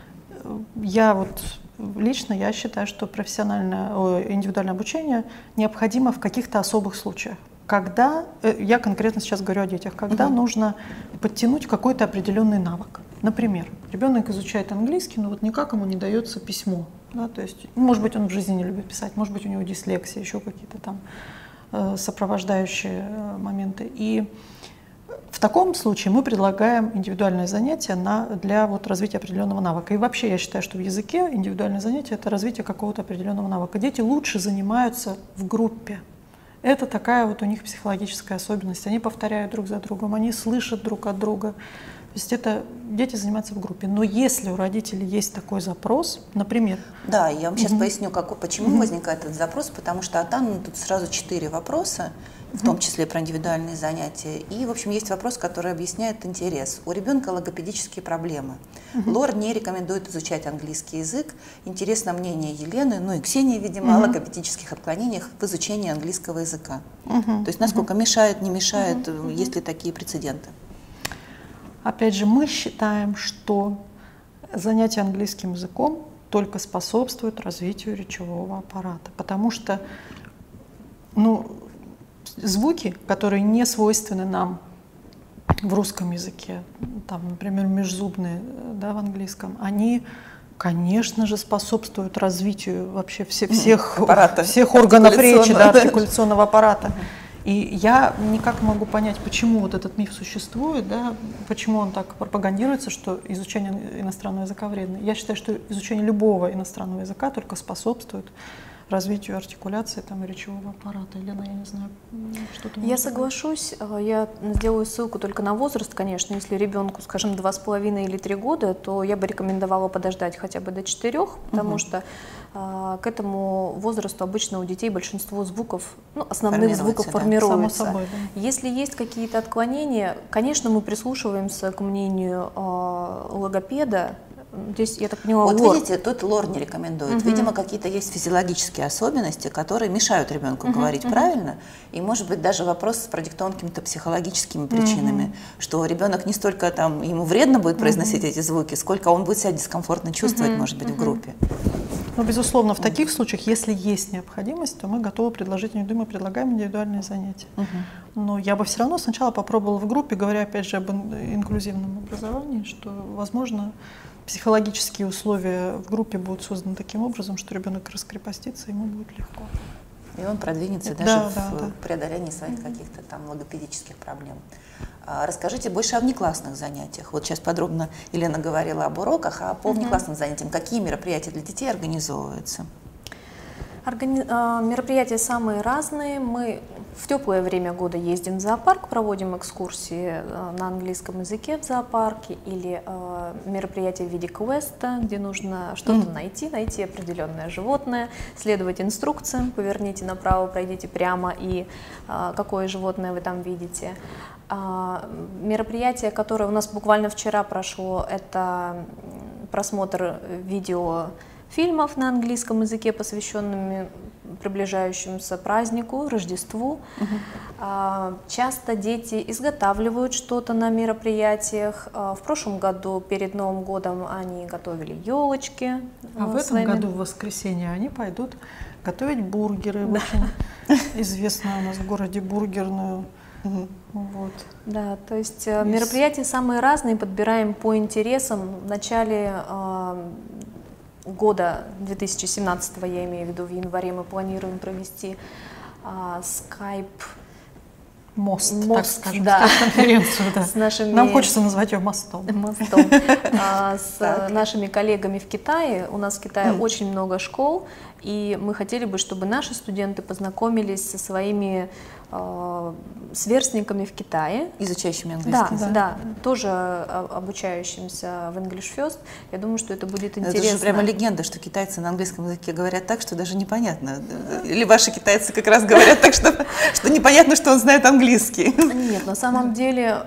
Speaker 2: Лично я считаю, что индивидуальное обучение необходимо в каких-то особых случаях. Когда, я конкретно сейчас говорю о детях, когда нужно подтянуть какой-то определенный навык. Например, ребенок изучает английский, но вот никак ему не дается письмо. Да, то есть, может быть, он в жизни не любит писать, может быть, у него дислексия, еще какие-то там сопровождающие моменты. И в таком случае мы предлагаем индивидуальное занятие для развития определенного навыка. И вообще я считаю, что в языке индивидуальное занятие — это развитие какого-то определенного навыка. Дети лучше занимаются в группе. Это такая вот у них психологическая особенность. Они повторяют друг за другом, они слышат друг от друга. То есть это дети занимаются в группе. Но если у родителей есть такой запрос, например…
Speaker 1: Да, я вам сейчас поясню, почему возникает этот запрос, потому что от Анны тут сразу 4 вопроса, в том числе про индивидуальные занятия. И, в общем, есть вопрос, который объясняет интерес. У ребенка логопедические проблемы. Лор не рекомендует изучать английский язык. Интересно мнение Елены, ну и Ксении, видимо, о логопедических отклонениях в изучении английского языка. То есть насколько мешает, не мешает, есть ли такие прецеденты?
Speaker 2: Опять же, мы считаем, что занятия английским языком только способствуют развитию речевого аппарата, потому что звуки, которые не свойственны нам в русском языке, там, например, межзубные, да, в английском, они, конечно же, способствуют развитию вообще всех органов речи, да, артикуляционного аппарата. И я никак не могу понять, почему вот этот миф существует, да, почему он так пропагандируется, что изучение иностранного языка вредно. Я считаю, что изучение любого иностранного языка только способствует развитию артикуляции там, и речевого аппарата. Елена, я не знаю, что ты
Speaker 3: Я соглашусь, я сделаю ссылку только на возраст, конечно. Если ребенку, скажем, 2,5 или 3 года, то я бы рекомендовала подождать хотя бы до 4, потому что к этому возрасту обычно у детей большинство звуков, основных звуков формируется.
Speaker 2: Само собой, да.
Speaker 3: Если есть какие-то отклонения, конечно, мы прислушиваемся к мнению логопеда. Здесь, я так поняла,
Speaker 1: вот видите, тут лор не рекомендует. Видимо, какие-то есть физиологические особенности, которые мешают ребенку говорить правильно. И может быть даже вопрос продиктован какими-то психологическими причинами, что ребенок не столько там ему вредно будет произносить эти звуки, сколько он будет себя дискомфортно чувствовать, может быть, в группе.
Speaker 2: Ну, безусловно, в таких случаях, если есть необходимость, то мы готовы предложить, мы предлагаем индивидуальные занятия. Но я бы все равно сначала попробовала в группе, говоря опять же об инклюзивном образовании, что, возможно, психологические условия в группе будут созданы таким образом, что ребенок раскрепостится, ему будет легко.
Speaker 1: И он продвинется даже в преодолении своих каких-то там логопедических проблем. Расскажите больше о внеклассных занятиях. Вот сейчас подробно Елена говорила об уроках, а по внеклассным занятиям какие мероприятия для детей организовываются?
Speaker 3: Мероприятия самые разные. Мы в теплое время года ездим в зоопарк, проводим экскурсии на английском языке в зоопарке или мероприятия в виде квеста, где нужно что-то найти определенное животное, следовать инструкциям, поверните направо, пройдите прямо и какое животное вы там видите. Мероприятие, которое у нас буквально вчера прошло, это просмотр видеофильмов на английском языке, посвященными приближающемуся празднику, Рождеству. Часто дети изготавливают что-то на мероприятиях. В прошлом году перед Новым годом они готовили елочки.
Speaker 2: А в этом году в воскресенье они пойдут готовить бургеры. Очень известная у нас в городе бургерную. Вот.
Speaker 3: Да, то есть мероприятия самые разные, подбираем по интересам. В начале года 2017, я имею в виду, в январе мы планируем провести
Speaker 2: мост, так скажем,
Speaker 3: да,
Speaker 2: конференцию. Да.
Speaker 3: С нашими...
Speaker 2: Нам хочется назвать ее мостом.
Speaker 3: С нашими коллегами в Китае. У нас в Китае очень много школ, и мы хотели бы, чтобы наши студенты познакомились со своими сверстниками в Китае.
Speaker 1: Изучающими английский язык.
Speaker 3: Да, тоже обучающимся в English First. Я думаю, что это будет интересно.
Speaker 1: Это же прямо легенда, что китайцы на английском языке говорят так, что даже непонятно. Или ваши китайцы как раз говорят так, что непонятно, что он знает английский.
Speaker 3: Нет, на самом деле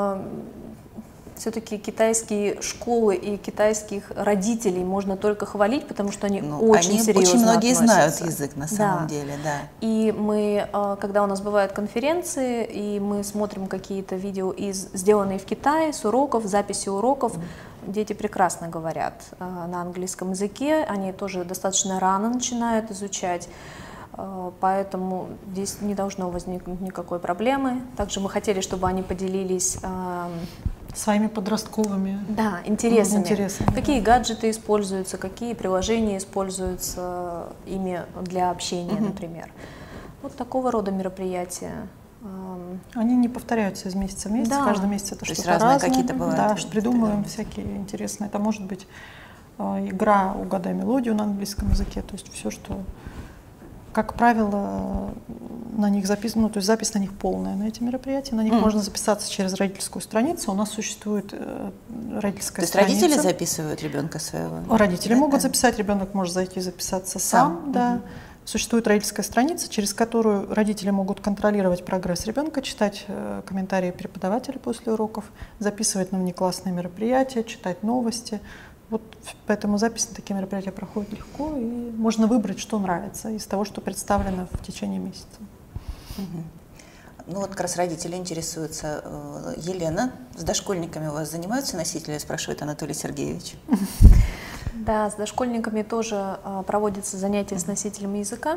Speaker 3: все-таки китайские школы и китайских родителей можно только хвалить, потому что они очень серьезно
Speaker 1: очень многие
Speaker 3: относятся.
Speaker 1: Знают язык на самом деле, да.
Speaker 3: И мы, когда у нас бывают конференции, и мы смотрим какие-то видео, сделанные в Китае, с уроков, записи уроков, дети прекрасно говорят на английском языке, они тоже достаточно рано начинают изучать. Поэтому здесь не должно возникнуть никакой проблемы. Также мы хотели, чтобы они поделились
Speaker 2: своими подростковыми
Speaker 3: интересами.
Speaker 2: Интересами.
Speaker 3: Какие гаджеты используются, какие приложения используются ими для общения, например. Вот такого рода мероприятия.
Speaker 2: Они не повторяются из месяца в месяц, каждый месяц это что-то разное.
Speaker 1: Какие-то бывают.
Speaker 2: Да, придумываем всякие интересные. Это может быть игра «Угадай мелодию» на английском языке, то есть все, что... Как правило, на них записано, то есть запись на них полная, на эти мероприятия. На них можно записаться через родительскую страницу. У нас существует родительская страница.
Speaker 1: То есть родители записывают ребенка своего?
Speaker 2: Родители могут записать, ребенок может зайти и записаться сам. Да. Существует родительская страница, через которую родители могут контролировать прогресс ребенка, читать комментарии преподавателя после уроков, записывать на внеклассные мероприятия, читать новости. Вот поэтому запись на такие мероприятия проходит легко, и можно выбрать, что нравится из того, что представлено в течение месяца.
Speaker 1: Ну вот как раз родители интересуются. Елена, с дошкольниками у вас занимаются носители, спрашивает Анатолий Сергеевич.
Speaker 3: Да, с дошкольниками тоже проводятся занятия с носителями языка.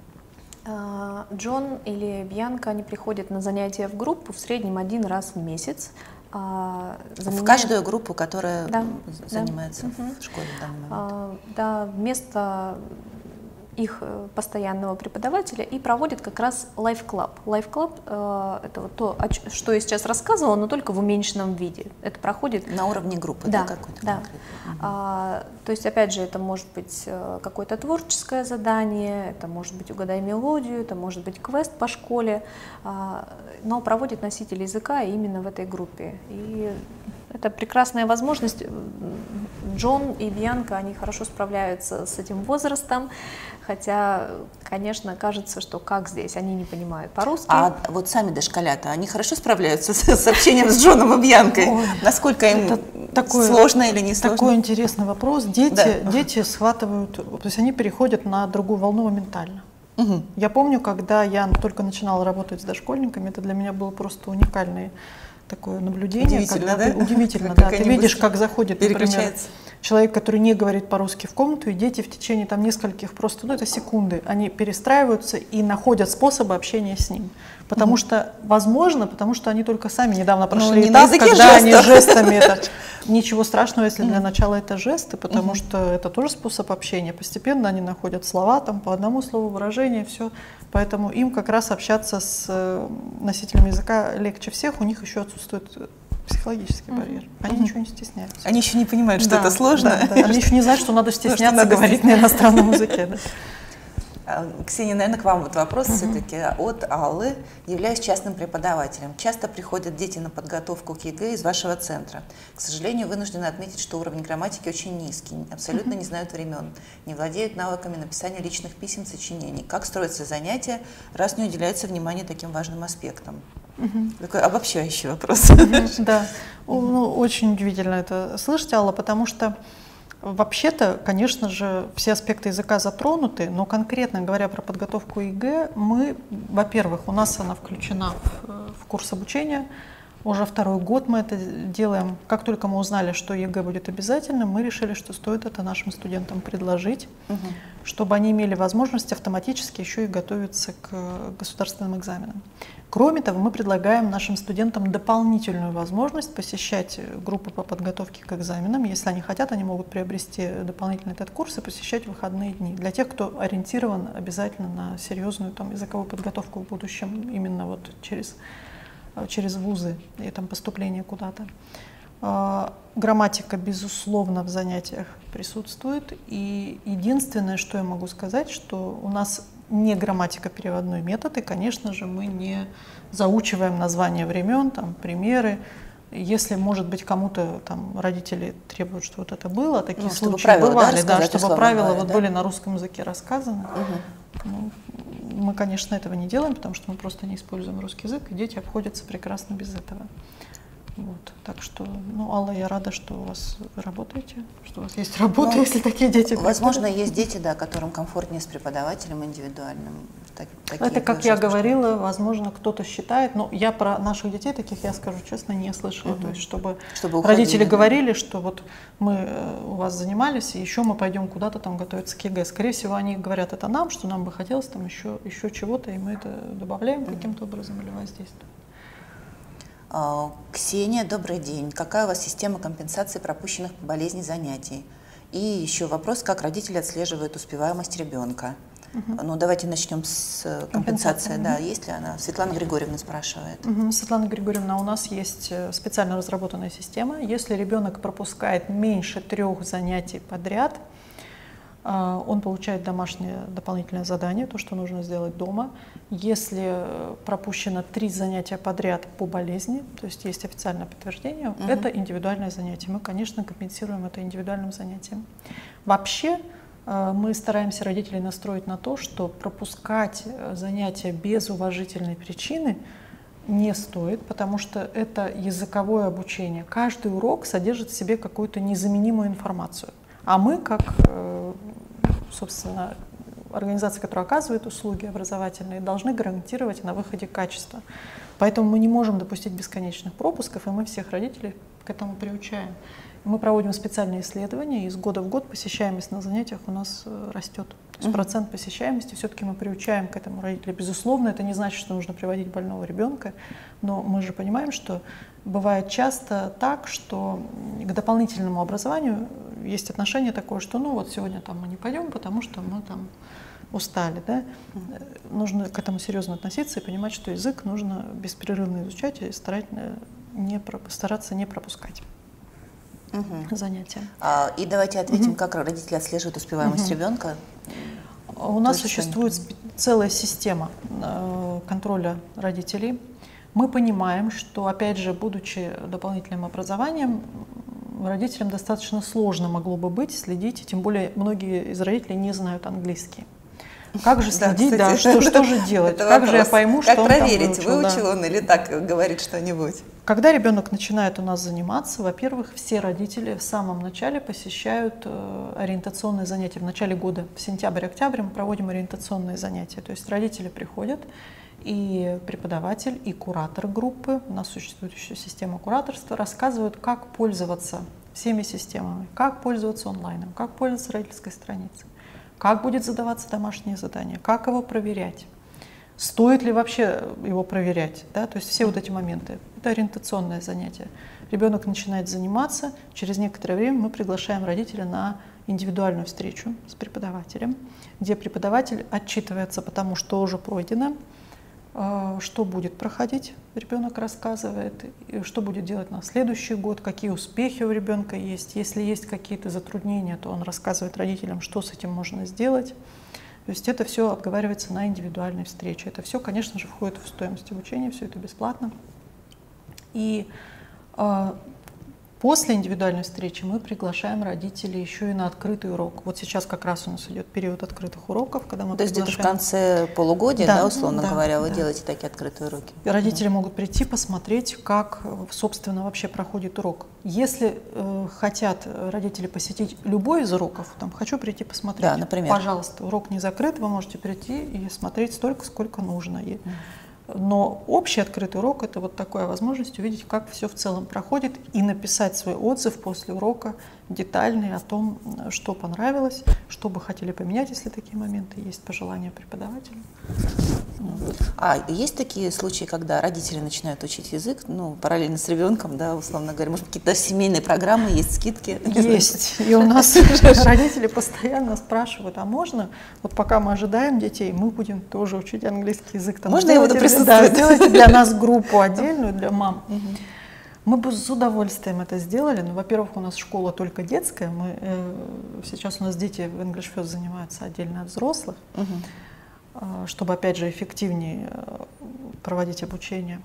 Speaker 3: Джон или Бьянка, они приходят на занятия в группу в среднем 1 раз в месяц.
Speaker 1: В каждую группу, которая занимается в школе в данный момент.
Speaker 3: Да, вместо их постоянного преподавателя и проводит как раз Life Club. Life Club это вот то, что я сейчас рассказывала, но только в уменьшенном виде. Это проходит
Speaker 1: на уровне группы,
Speaker 3: да,
Speaker 1: какой-то
Speaker 3: да. То есть, опять же, это может быть какое-то творческое задание, это может быть угадай мелодию, это может быть квест по школе, но проводит носитель языка именно в этой группе. И это прекрасная возможность. Джон и Бьянка, они хорошо справляются с этим возрастом, хотя, конечно, кажется, что как здесь, они не понимают по-русски.
Speaker 1: А вот сами дошколята, они хорошо справляются с общением с Джоном и Бьянкой? Ой, насколько им сложно или не сложно?
Speaker 2: Такой интересный вопрос. Дети схватывают, то есть они переходят на другую волну моментально. Угу. Я помню, когда я только начинала работать с дошкольниками, это для меня было просто уникальное такое наблюдение.
Speaker 1: Удивительно, да?
Speaker 2: Удивительно, да. Ты видишь, как заходит, например, человек, который не говорит по-русски в комнату, и дети в течение там нескольких просто, ну это секунды, они перестраиваются и находят способы общения с ним. Потому что, возможно, потому что они только сами недавно прошли этап, когда они жестами это... Ничего страшного, если для начала это жесты, потому что это тоже способ общения. Постепенно они находят слова, там по одному слову, выражение, все. Поэтому им как раз общаться с носителем языка легче всех, у них еще отсутствует психологический барьер. Они ничего не стесняются.
Speaker 1: Они еще не понимают, что это сложно.
Speaker 2: Они еще не знают, что надо стесняться говорить на иностранном языке.
Speaker 1: Ксения, наверное, к вам вот вопрос все-таки от Аллы. Являюсь частным преподавателем. Часто приходят дети на подготовку к ЕГЭ из вашего центра. К сожалению, вынуждена отметить, что уровень грамматики очень низкий. Абсолютно не знают времен. Не владеют навыками написания личных писем, сочинений. Как строятся занятия, раз не уделяется внимания таким важным аспектам? Такой обобщающий вопрос.
Speaker 2: Да, очень удивительно это слышать, Алла, потому что вообще-то, конечно же, все аспекты языка затронуты, но конкретно говоря про подготовку ЕГЭ, мы, во-первых, у нас она включена в курс обучения, уже 2-й год мы это делаем. Как только мы узнали, что ЕГЭ будет обязательным, мы решили, что стоит это нашим студентам предложить, чтобы они имели возможность автоматически еще и готовиться к государственным экзаменам. Кроме того, мы предлагаем нашим студентам дополнительную возможность посещать группы по подготовке к экзаменам. Если они хотят, они могут приобрести дополнительно этот курс и посещать выходные дни. Для тех, кто ориентирован обязательно на серьезную языковую подготовку в будущем, именно вот через вузы и поступление куда-то. Грамматика, безусловно, в занятиях присутствует. И единственное, что я могу сказать, что у нас не грамматика-переводной метод, и, конечно же, мы не заучиваем названия времен, примеры. Если, может быть, кому-то родители требуют, что вот это было, такие случаи бывали, чтобы правила были на русском языке рассказаны. Мы, конечно, этого не делаем, потому что мы просто не используем русский язык, и дети обходятся прекрасно без этого. Вот. Так что, Алла, я рада, что у вас вы работаете, что у вас есть работа, если такие дети.
Speaker 1: Возможно, есть дети, которым комфортнее с преподавателем индивидуальным.
Speaker 2: Это, как я говорила, возможно, кто-то считает, но я про наших детей таких, я скажу честно, не слышала. То есть, чтобы родители говорили, что вот мы у вас занимались, и еще мы пойдем куда-то готовиться к ЕГЭ. Скорее всего, они говорят это нам, что нам бы хотелось еще чего-то, и мы это добавляем каким-то образом или воздействуем.
Speaker 1: Ксения, добрый день. Какая у вас система компенсации пропущенных по болезни занятий? И еще вопрос, как родители отслеживают успеваемость ребенка? Давайте начнем с компенсации. Да, есть ли она? Светлана Григорьевна спрашивает.
Speaker 2: Светлана Григорьевна, у нас есть специально разработанная система. Если ребенок пропускает меньше 3 занятий подряд, он получает домашнее дополнительное задание, то, что нужно сделать дома. Если пропущено 3 занятия подряд по болезни, то есть есть официальное подтверждение, это индивидуальное занятие. Мы, конечно, компенсируем это индивидуальным занятием. Вообще, мы стараемся родителей настроить на то, что пропускать занятия без уважительной причины не стоит, потому что это языковое обучение. Каждый урок содержит в себе какую-то незаменимую информацию. А мы, как, собственно, организации, которые оказывают услуги образовательные, должны гарантировать на выходе качество. Поэтому мы не можем допустить бесконечных пропусков, и мы всех родителей к этому приучаем. Мы проводим специальные исследования, и из года в год посещаемость на занятиях у нас растет. То есть процент посещаемости все-таки мы приучаем к этому родителей. Безусловно, это не значит, что нужно приводить больного ребенка, но мы же понимаем, что бывает часто так, что к дополнительному образованию есть отношение такое, что ну вот сегодня там мы не пойдем, потому что мы там устали. Да? Нужно к этому серьезно относиться и понимать, что язык нужно беспрерывно изучать и стараться не пропускать. Занятия.
Speaker 1: И давайте ответим, как родители отслеживают успеваемость ребенка.
Speaker 2: У нас существует целая система контроля родителей. Мы понимаем, что, опять же, будучи дополнительным образованием, родителям достаточно сложно могло бы быть следить, тем более многие из родителей не знают английский. Как же следить, да, что же делать? Как же я пойму, что он там выучил?
Speaker 1: Как проверить, выучил он или так говорит что-нибудь?
Speaker 2: Когда ребенок начинает у нас заниматься, во-первых, все родители в самом начале посещают ориентационные занятия. В начале года, в сентябрь-октябрь, мы проводим ориентационные занятия. То есть родители приходят, и преподаватель, и куратор группы, у нас существует еще система кураторства, рассказывают, как пользоваться всеми системами, как пользоваться онлайном, как пользоваться родительской страницей, как будет задаваться домашнее задание, как его проверять, стоит ли вообще его проверять, да? То есть все вот эти моменты. Это ориентационное занятие. Ребенок начинает заниматься, через некоторое время мы приглашаем родителя на индивидуальную встречу с преподавателем, где преподаватель отчитывается по тому, что уже пройдено, что будет проходить, ребенок рассказывает, что будет делать на следующий год, какие успехи у ребенка есть. Если есть какие-то затруднения, то он рассказывает родителям, что с этим можно сделать. То есть это все обговаривается на индивидуальной встрече. Это все, конечно же, входит в стоимость обучения, все это бесплатно. И после индивидуальной встречи мы приглашаем родителей еще и на открытый урок. Вот сейчас как раз у нас идет период открытых уроков, когда мы
Speaker 1: То есть где-то в конце полугодия, да, условно говоря, вы делаете такие открытые уроки?
Speaker 2: И родители могут прийти, посмотреть, как, собственно, вообще проходит урок. Если хотят родители посетить любой из уроков, там, хочу прийти посмотреть,
Speaker 1: да, например.
Speaker 2: Пожалуйста, урок не закрыт, вы можете прийти и смотреть столько, сколько нужно. Но общий открытый урок — это вот такая возможность увидеть, как все в целом проходит, и написать свой отзыв после урока детальный о том, что понравилось, что бы хотели поменять, если такие моменты есть, пожелания преподавателя.
Speaker 1: А есть такие случаи, когда родители начинают учить язык, ну, параллельно с ребенком, да, условно говоря, может, какие-то семейные программы, есть скидки?
Speaker 2: Есть. И у нас родители постоянно спрашивают, а можно, вот пока мы ожидаем детей, мы будем тоже учить английский язык.
Speaker 1: Можно я буду присутствовать?
Speaker 2: Да, сделайте для нас группу отдельную, для мам. Мы бы с удовольствием это сделали, но, во-первых, у нас школа только детская, сейчас у нас дети в English First занимаются отдельно от взрослых, чтобы, опять же, эффективнее проводить обучение.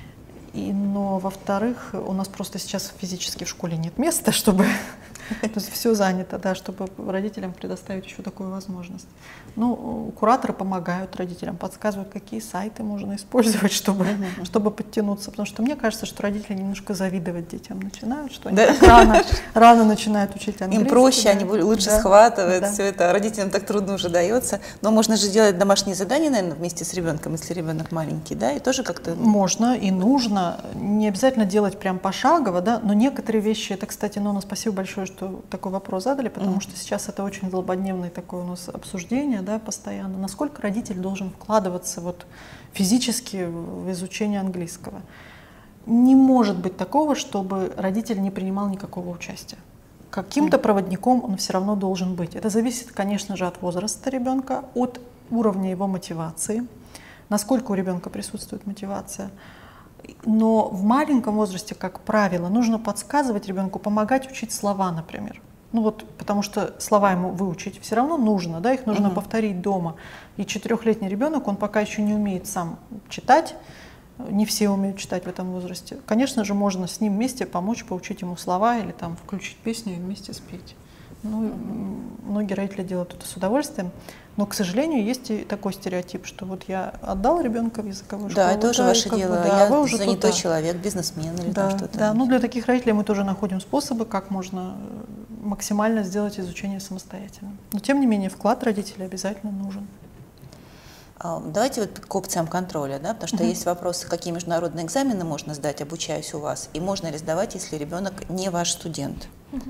Speaker 2: Но, во-вторых, у нас просто сейчас физически в школе нет места, чтобы то есть все занято, да, чтобы родителям предоставить еще такую возможность. Ну, кураторы помогают родителям, подсказывают, какие сайты можно использовать, чтобы подтянуться. Потому что мне кажется, что родители немножко завидовать детям начинают, что они рано начинают учить английский.
Speaker 1: Им проще, они лучше схватывают все это, родителям так трудно уже дается. Но можно же делать домашние задания, наверное, вместе с ребенком, если ребенок маленький, да, и тоже как-то...
Speaker 2: Можно и нужно. Не обязательно делать прям пошагово, да, но некоторые вещи, это, кстати, Нона, спасибо большое, что такой вопрос задали, потому что сейчас это очень злободневное такое у нас обсуждение, да, постоянно. Насколько родитель должен вкладываться вот физически в изучение английского? Не может быть такого, чтобы родитель не принимал никакого участия. Каким-то проводником он все равно должен быть. Это зависит, конечно же, от возраста ребенка, от уровня его мотивации, насколько у ребенка присутствует мотивация. Но в маленьком возрасте, как правило, нужно подсказывать ребенку, помогать учить слова, например. Ну вот, потому что слова ему выучить все равно нужно, да, их нужно повторить дома. И 4-летний ребенок, он пока еще не умеет сам читать, не все умеют читать в этом возрасте. Конечно же, можно с ним вместе помочь, поучить ему слова или там включить песню и вместе спеть. Ну, многие родители делают это с удовольствием. Но, к сожалению, есть и такой стереотип, что вот я отдал ребенка в языковую школу.
Speaker 1: Да, это тоже ваше дело. Я занятой человек, бизнесмен или там что-то.
Speaker 2: Да, ну для таких родителей мы тоже находим способы, как можно максимально сделать изучение самостоятельным. Но тем не менее вклад родителей обязательно нужен.
Speaker 1: Давайте вот к опциям контроля, да, потому что есть вопросы, какие международные экзамены можно сдать, обучаясь у вас, и можно ли сдавать, если ребенок не ваш студент.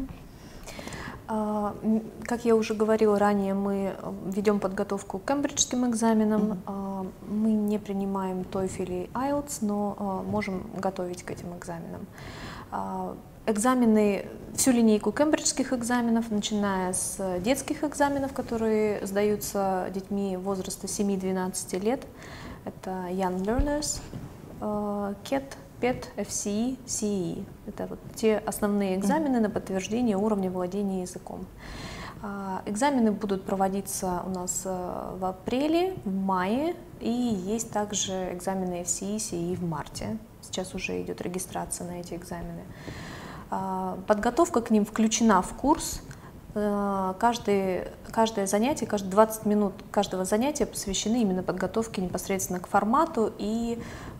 Speaker 3: Как я уже говорила ранее, мы ведем подготовку к кембриджским экзаменам. Мы не принимаем TOEFL или IELTS, но можем готовить к этим экзаменам. Экзамены, всю линейку кембриджских экзаменов, начиная с детских экзаменов, которые сдаются детьми возраста 7-12 лет. Это Young Learners, CAT, PET, FCE, CEE. Это вот те основные экзамены на подтверждение уровня владения языком. Экзамены будут проводиться у нас в апреле, в мае, и есть также экзамены FCE, CEE в марте. Сейчас уже идет регистрация на эти экзамены. Подготовка к ним включена в курс. Каждое занятие, каждые 20 минут каждого занятия посвящены именно подготовке непосредственно к формату и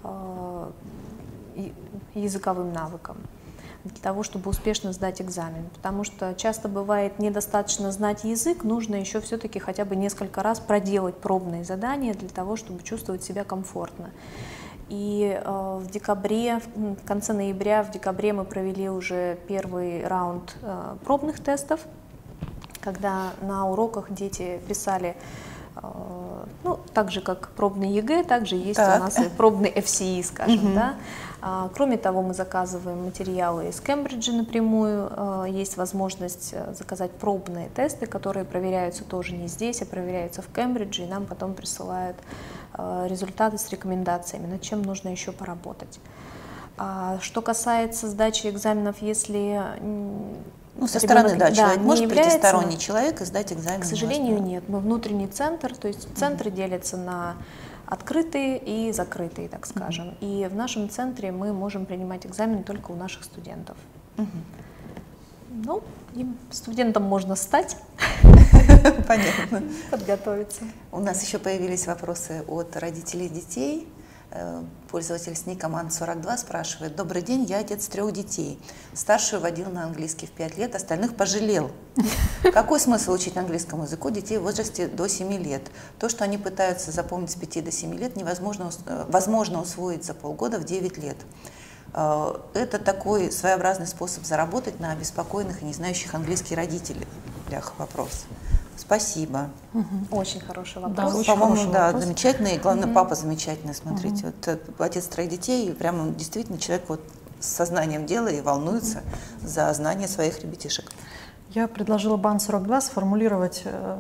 Speaker 3: языковым навыкам, для того, чтобы успешно сдать экзамен. Потому что часто бывает недостаточно знать язык, нужно еще все-таки хотя бы несколько раз проделать пробные задания для того, чтобы чувствовать себя комфортно. И в декабре, в конце ноября, в декабре мы провели уже первый раунд пробных тестов, когда на уроках дети писали, ну, так же, как пробный ЕГЭ, также есть у нас и пробный FCE, скажем, да. Кроме того, мы заказываем материалы из Кембриджа напрямую, есть возможность заказать пробные тесты, которые проверяются тоже не здесь, а проверяются в Кембридже, и нам потом присылают результаты с рекомендациями, над чем нужно еще поработать. Что касается сдачи экзаменов, если
Speaker 1: со стороны, да, человек может
Speaker 3: является,
Speaker 1: прийти сторонний человек и сдать экзамен?
Speaker 3: К сожалению, нет. Мы внутренний центр, то есть центры делятся на открытые и закрытые, так скажем. И в нашем центре мы можем принимать экзамен только у наших студентов. Ну, им, студентам можно стать.
Speaker 1: Понятно.
Speaker 3: Подготовиться.
Speaker 1: У нас еще появились вопросы от родителей детей. Пользователь с ником Ан42 спрашивает: добрый день, я отец 3 детей. Старшую водил на английский в 5 лет, остальных пожалел. Какой смысл учить английскому языку детей в возрасте до 7 лет? То, что они пытаются запомнить с 5 до 7 лет, возможно усвоить за полгода в 9 лет. Это такой своеобразный способ заработать на обеспокоенных и не знающих английский родителей. Вопрос. Спасибо.
Speaker 3: Очень хороший вопрос.
Speaker 1: Да, по-моему, да, замечательный. И главное, папа замечательный. Смотрите, вот отец 3 детей, прямо действительно человек вот с сознанием дела и волнуется за знание своих ребятишек.
Speaker 2: Я предложила Бан42 сформулировать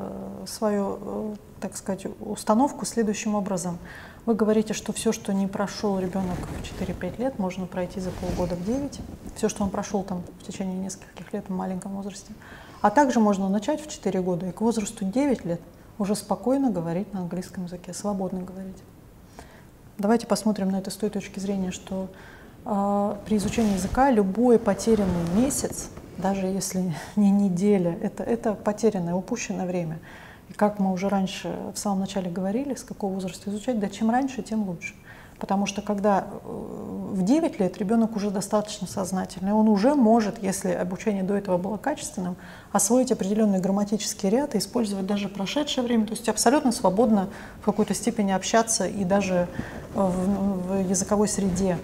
Speaker 2: свою, так сказать, установку следующим образом. Вы говорите, что все, что не прошел ребенок в 4-5 лет, можно пройти за полгода в 9. Все, что он прошел там в течение нескольких лет в маленьком возрасте. А также можно начать в 4 года и к возрасту 9 лет уже спокойно говорить на английском языке, свободно говорить. Давайте посмотрим на это с той точки зрения, что при изучении языка любой потерянный месяц, даже если не неделя, это потерянное, упущенное время. И как мы уже раньше в самом начале говорили, с какого возраста изучать, да чем раньше, тем лучше. Потому что когда в 9 лет ребенок уже достаточно сознательный, он уже может, если обучение до этого было качественным, освоить определенный грамматический ряд и использовать даже прошедшее время, то есть абсолютно свободно в какой-то степени общаться и даже в языковой среде.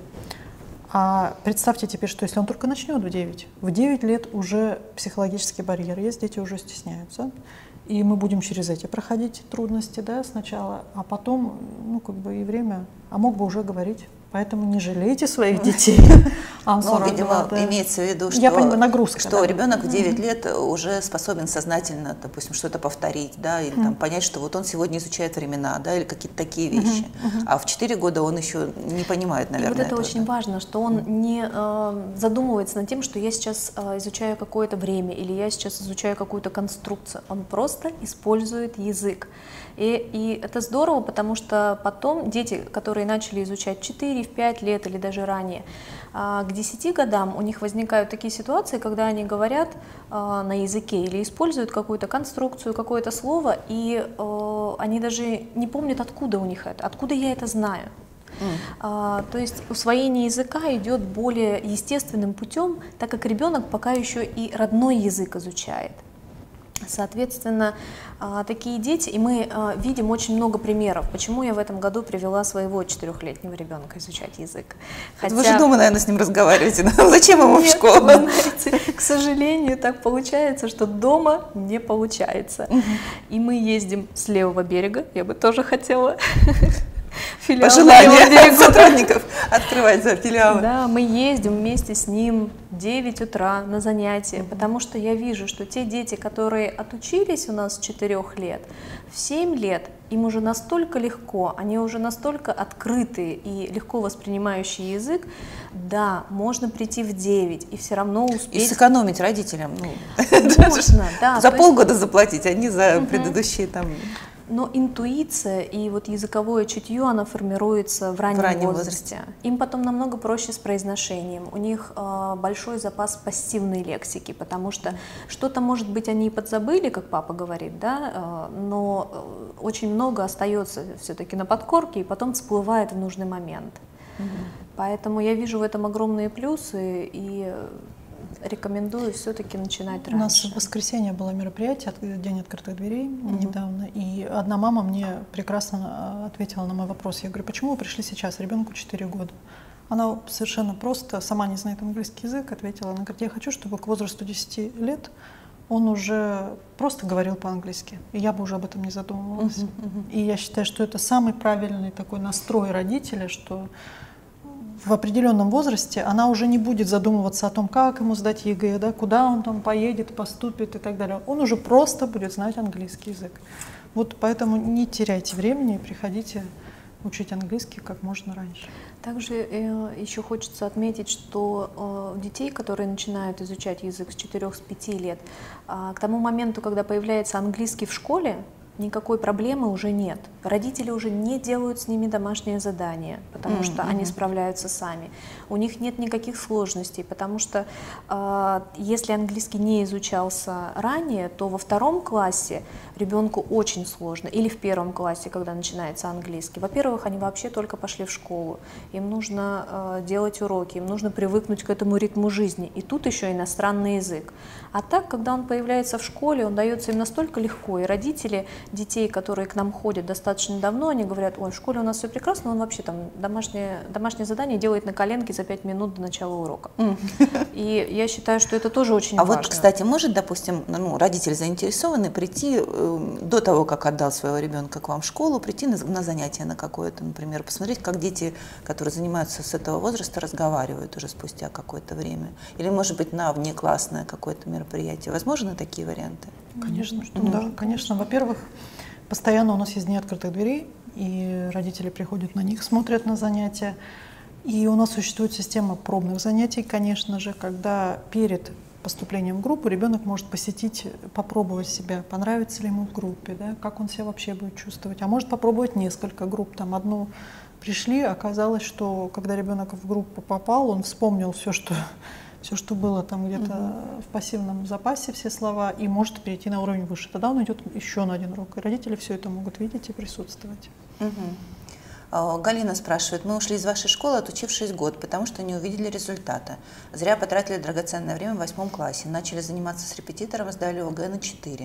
Speaker 2: А представьте теперь, что если он только начнет в 9 лет уже психологический барьер есть, дети уже стесняются. И мы будем через эти проходить трудности, да, сначала, а потом, ну, как бы и время, а мог бы уже говорить. Поэтому не жалейте своих детей.
Speaker 1: Ну, видимо, имеется в виду, что ребенок в 9 лет уже способен сознательно, допустим, что-то повторить, да, или там понять, что вот он сегодня изучает времена, да, или какие-то такие вещи. А в 4 года он еще не понимает, наверное.
Speaker 3: И вот это очень важно, что он не задумывается над тем, что я сейчас изучаю какое-то время или я сейчас изучаю какую-то конструкцию. Он просто использует язык. И это здорово, потому что потом дети, которые начали изучать 4-5 лет или даже ранее, к 10 годам у них возникают такие ситуации, когда они говорят на языке или используют какую-то конструкцию, какое-то слово, и они даже не помнят, откуда у них это, откуда я это знаю. То есть усвоение языка идет более естественным путем, так как ребенок пока еще и родной язык изучает. Соответственно, такие дети, и мы видим очень много примеров, почему я в этом году привела своего 4-летнего ребенка изучать язык.
Speaker 1: Хотя... Вы же дома, наверное, с ним разговариваете, зачем ему в школу?
Speaker 3: Знаете, к сожалению, так получается, что дома не получается. И мы ездим с левого берега, я бы тоже хотела...
Speaker 1: Пожелания сотрудников открывать за филиалы.
Speaker 3: Да, мы ездим вместе с ним в 9 утра на занятия, потому что я вижу, что те дети, которые отучились у нас с 4 лет, в 7 лет им уже настолько легко, они уже настолько открытые и легко воспринимающие язык, да, можно прийти в 9 и все равно успеть.
Speaker 1: И сэкономить родителям.
Speaker 3: Можно, да.
Speaker 1: За полгода заплатить, а не за предыдущие там...
Speaker 3: Но интуиция и вот языковое чутье, оно формируется в раннем возрасте. Им потом намного проще с произношением. У них большой запас пассивной лексики, потому что что-то, может быть, они и подзабыли, как папа говорит, да, но очень много остается все-таки на подкорке и потом всплывает в нужный момент. Поэтому я вижу в этом огромные плюсы и рекомендую все-таки начинать раньше.
Speaker 2: У нас в воскресенье было мероприятие, День открытых дверей недавно, и одна мама мне прекрасно ответила на мой вопрос. Я говорю, почему вы пришли сейчас, ребенку 4 года? Она совершенно просто, сама не знает английский язык, ответила, она говорит, я хочу, чтобы к возрасту 10 лет он уже просто говорил по-английски, и я бы уже об этом не задумывалась. И я считаю, что это самый правильный такой настрой родителя, что в определенном возрасте она уже не будет задумываться о том, как ему сдать ЕГЭ, да, куда он там поедет, поступит и так далее. Он уже просто будет знать английский язык. Вот поэтому не теряйте времени и приходите учить английский как можно раньше.
Speaker 3: Также еще хочется отметить, что детей, которые начинают изучать язык с 4-5 лет, к тому моменту, когда появляется английский в школе, никакой проблемы уже нет. Родители уже не делают с ними домашние задания, потому что они справляются сами. У них нет никаких сложностей, потому что если английский не изучался ранее, то во 2 классе ребенку очень сложно, или в 1 классе, когда начинается английский. Во-первых, они вообще только пошли в школу, им нужно делать уроки, им нужно привыкнуть к этому ритму жизни, и тут еще иностранный язык. А так, когда он появляется в школе, он дается им настолько легко, и родители детей, которые к нам ходят достаточно давно, они говорят, ой, в школе у нас все прекрасно, он вообще там домашнее задание делает на коленке за 5 минут до начала урока. И я считаю, что это тоже очень важно.
Speaker 1: А вот, кстати, может, допустим, родитель заинтересованный прийти до того, как отдал своего ребенка к вам в школу, прийти на занятие на какое-то, например, посмотреть, как дети, которые занимаются с этого возраста, разговаривают уже спустя какое-то время? Или, может быть, на внеклассное какое-то мероприятие? Возможны такие варианты?
Speaker 2: Конечно, да, конечно. Во-первых, постоянно у нас есть дни открытых дверей, и родители приходят на них, смотрят на занятия. И у нас существует система пробных занятий, конечно же, когда перед поступлением в группу ребенок может посетить, попробовать себя, понравится ли ему в группе, да, как он себя вообще будет чувствовать. А может попробовать несколько групп, там одну пришли, оказалось, что когда ребенок в группу попал, он вспомнил все, что было там где-то в пассивном запасе, все слова, и может перейти на уровень выше. Тогда он идет еще на один урок, и родители все это могут видеть и присутствовать.
Speaker 1: Галина спрашивает, мы ушли из вашей школы, отучившись год, потому что не увидели результата. Зря потратили драгоценное время в 8 классе. Начали заниматься с репетитором, сдали ОГЭ на 4.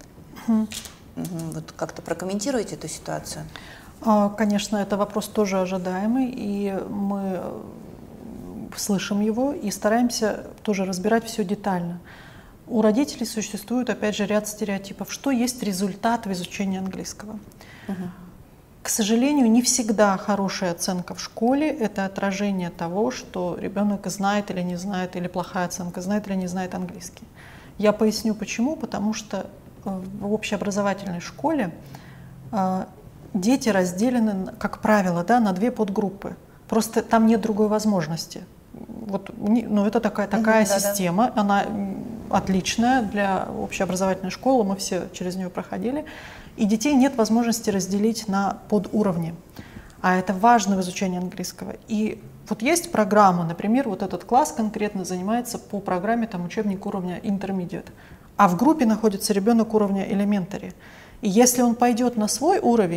Speaker 1: Вот как-то прокомментируете эту ситуацию?
Speaker 2: Конечно, это вопрос тоже ожидаемый, и мы слышим его и стараемся тоже разбирать все детально. У родителей существует, опять же, ряд стереотипов, что есть результат в изучении английского. К сожалению, не всегда хорошая оценка в школе – это отражение того, что ребенок знает или не знает, или плохая оценка, знает или не знает английский. Я поясню почему. Потому что в общеобразовательной школе дети разделены, как правило, да, на 2 подгруппы. Просто там нет другой возможности. Вот, ну, это такая система, она отличная для общеобразовательной школы, мы все через нее проходили. И детей нет возможности разделить на подуровни. А это важно в изучении английского. И вот есть программа, например, вот этот класс конкретно занимается по программе там, учебник уровня Intermediate. А в группе находится ребенок уровня Elementary. И если он пойдет на свой уровень,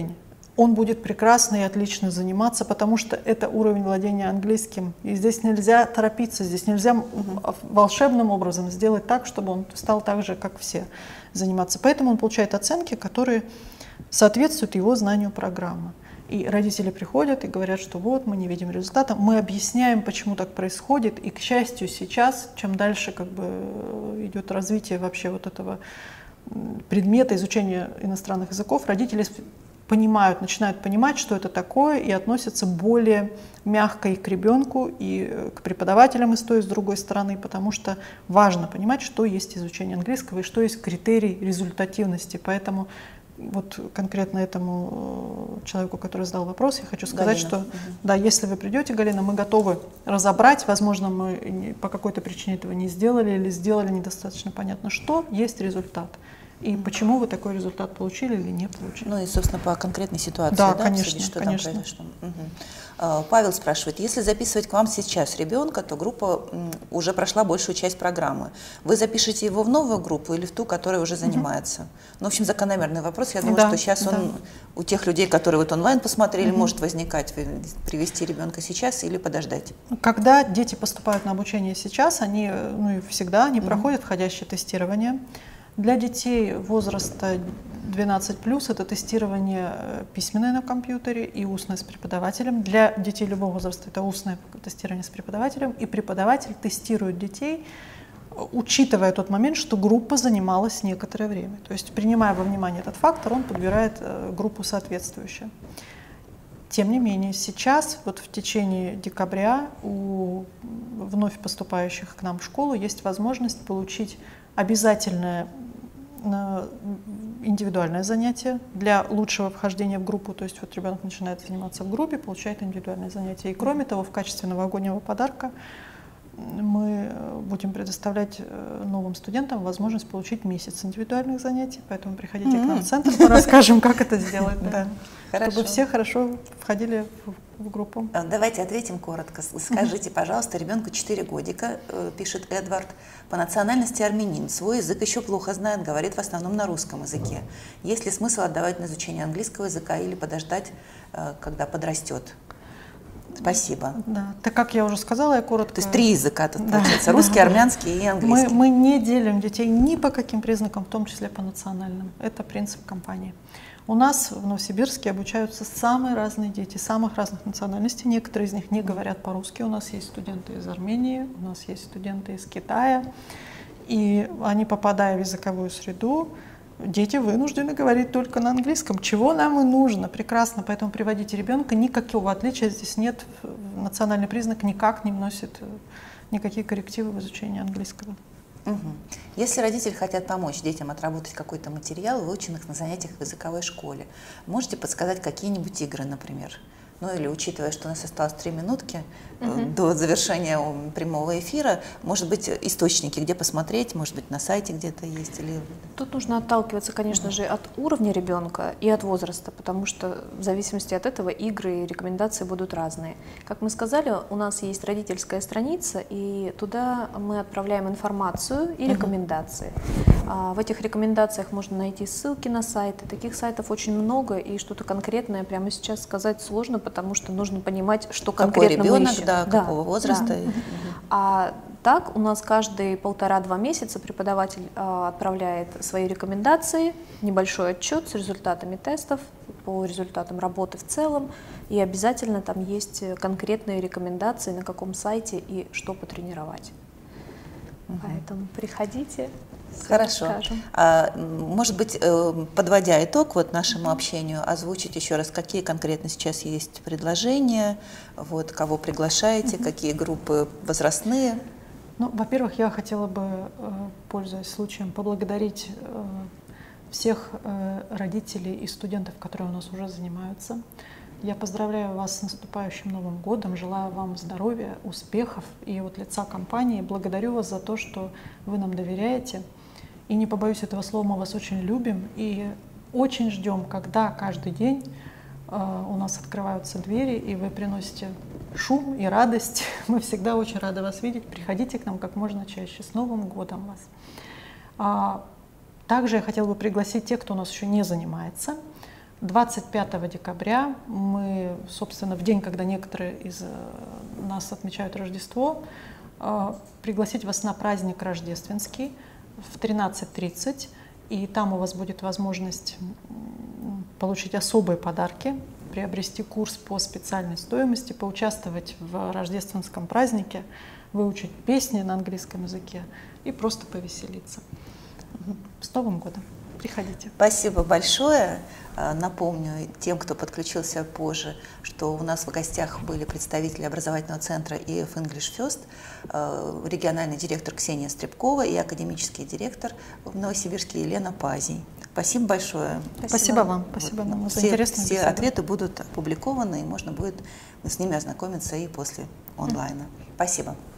Speaker 2: он будет прекрасно и отлично заниматься, потому что это уровень владения английским. И здесь нельзя торопиться, здесь нельзя волшебным образом сделать так, чтобы он стал так же, как все, заниматься. Поэтому он получает оценки, которые соответствуют его знанию программы. И родители приходят и говорят, что вот, мы не видим результата. Мы объясняем, почему так происходит. И, к счастью, сейчас, чем дальше как бы идет развитие вообще вот этого предмета изучения иностранных языков, родители начинают понимать, что это такое, и относятся более мягко и к ребенку, и к преподавателям и с той, и с другой стороны, потому что важно понимать, что есть изучение английского и что есть критерий результативности. Поэтому вот конкретно этому человеку, который задал вопрос, я хочу сказать,
Speaker 1: Галина.
Speaker 2: что да, если вы придете, Галина, мы готовы разобрать, возможно, мы по какой-то причине этого не сделали или сделали недостаточно понятно, что есть результат. И почему вы такой результат получили или не получили.
Speaker 1: Ну и, собственно, по конкретной ситуации,
Speaker 2: да,
Speaker 1: да,
Speaker 2: конечно,
Speaker 1: обсудить, что
Speaker 2: конечно.
Speaker 1: там произошло. Павел спрашивает, если записывать к вам сейчас ребенка, то группа уже прошла большую часть программы. Вы запишете его в новую группу или в ту, которая уже занимается? Ну, в общем, закономерный вопрос. Я думаю, что сейчас он у тех людей, которые вот онлайн посмотрели, может возникать, привести ребенка сейчас или подождать.
Speaker 2: Когда дети поступают на обучение сейчас, они, ну и всегда, они проходят входящее тестирование. Для детей возраста 12+, это тестирование письменное на компьютере и устное с преподавателем. Для детей любого возраста это устное тестирование с преподавателем. И преподаватель тестирует детей, учитывая тот момент, что группа занималась некоторое время. То есть, принимая во внимание этот фактор, он подбирает группу соответствующую. Тем не менее, сейчас, вот в течение декабря, у вновь поступающих к нам в школу есть возможность получить обязательное индивидуальное занятие для лучшего вхождения в группу. То есть вот ребенок начинает заниматься в группе, получает индивидуальное занятие. И кроме того, в качестве новогоднего подарка мы будем предоставлять новым студентам возможность получить месяц индивидуальных занятий. Поэтому приходите к нам в центр, мы расскажем, как это сделать. Чтобы все хорошо входили в группу.
Speaker 1: Давайте ответим коротко. Скажите, пожалуйста, ребенку 4 годика, пишет Эдвард, по национальности армянин, свой язык еще плохо знает, говорит в основном на русском языке. Есть ли смысл отдавать на изучение английского языка или подождать, когда подрастет? Спасибо.
Speaker 2: Да, так как я уже сказала, я коротко...
Speaker 1: То есть 3 языка тут получается, русский, армянский и английский.
Speaker 2: Мы не делим детей ни по каким признакам, в том числе по национальным. Это принцип компании. У нас в Новосибирске обучаются самые разные дети, самых разных национальностей. Некоторые из них не говорят по-русски. У нас есть студенты из Армении, у нас есть студенты из Китая. И они, попадая в языковую среду, дети вынуждены говорить только на английском, чего нам и нужно. Прекрасно, поэтому приводите ребенка, никакого отличия здесь нет. Национальный признак никак не вносит никакие коррективы в изучении английского.
Speaker 1: Если родители хотят помочь детям отработать какой-то материал, выученных на занятиях в языковой школе, можете подсказать какие-нибудь игры, например? Ну или, учитывая, что у нас осталось 3 минутки до завершения прямого эфира, может быть, источники, где посмотреть, может быть, на сайте где-то есть? Или...
Speaker 3: Тут нужно отталкиваться, конечно же, от уровня ребенка и от возраста, потому что в зависимости от этого игры и рекомендации будут разные. Как мы сказали, у нас есть родительская страница, и туда мы отправляем информацию и рекомендации. В этих рекомендациях можно найти ссылки на сайты. Таких сайтов очень много, и что-то конкретное прямо сейчас сказать сложно, потому что нужно понимать, что конкретно мы ищем.
Speaker 1: Да, какого возраста. Да.
Speaker 3: А так у нас каждые 1,5-2 месяца преподаватель отправляет свои рекомендации, небольшой отчет с результатами тестов, по результатам работы в целом, и обязательно там есть конкретные рекомендации, на каком сайте и что потренировать. Поэтому приходите.
Speaker 1: Хорошо. Может быть, подводя итог вот нашему общению, озвучить еще раз, какие конкретно сейчас есть предложения, вот, кого приглашаете, какие группы возрастные?
Speaker 2: Ну, во-первых, я хотела бы, пользуясь случаем, поблагодарить всех родителей и студентов, которые у нас уже занимаются. Я поздравляю вас с наступающим Новым годом, желаю вам здоровья, успехов и от лица компании благодарю вас за то, что вы нам доверяете. И не побоюсь этого слова, мы вас очень любим и очень ждем, когда каждый день у нас открываются двери и вы приносите шум и радость. Мы всегда очень рады вас видеть. Приходите к нам как можно чаще. С Новым годом вас! Также я хотела бы пригласить тех, кто у нас еще не занимается. 25 декабря мы, собственно, в день, когда некоторые из нас отмечают Рождество, пригласить вас на праздник рождественский в 13:30, и там у вас будет возможность получить особые подарки, приобрести курс по специальной стоимости, поучаствовать в рождественском празднике, выучить песни на английском языке и просто повеселиться. С Новым годом! Приходите.
Speaker 1: Спасибо большое. Напомню тем, кто подключился позже, что у нас в гостях были представители образовательного центра EF English First, региональный директор Ксения Стребкова и академический директор в Новосибирске Елена Пазий. Спасибо большое.
Speaker 2: Спасибо вам. Спасибо вам за интересную беседу.
Speaker 1: Все ответы будут опубликованы, и можно будет с ними ознакомиться и после онлайна. Спасибо.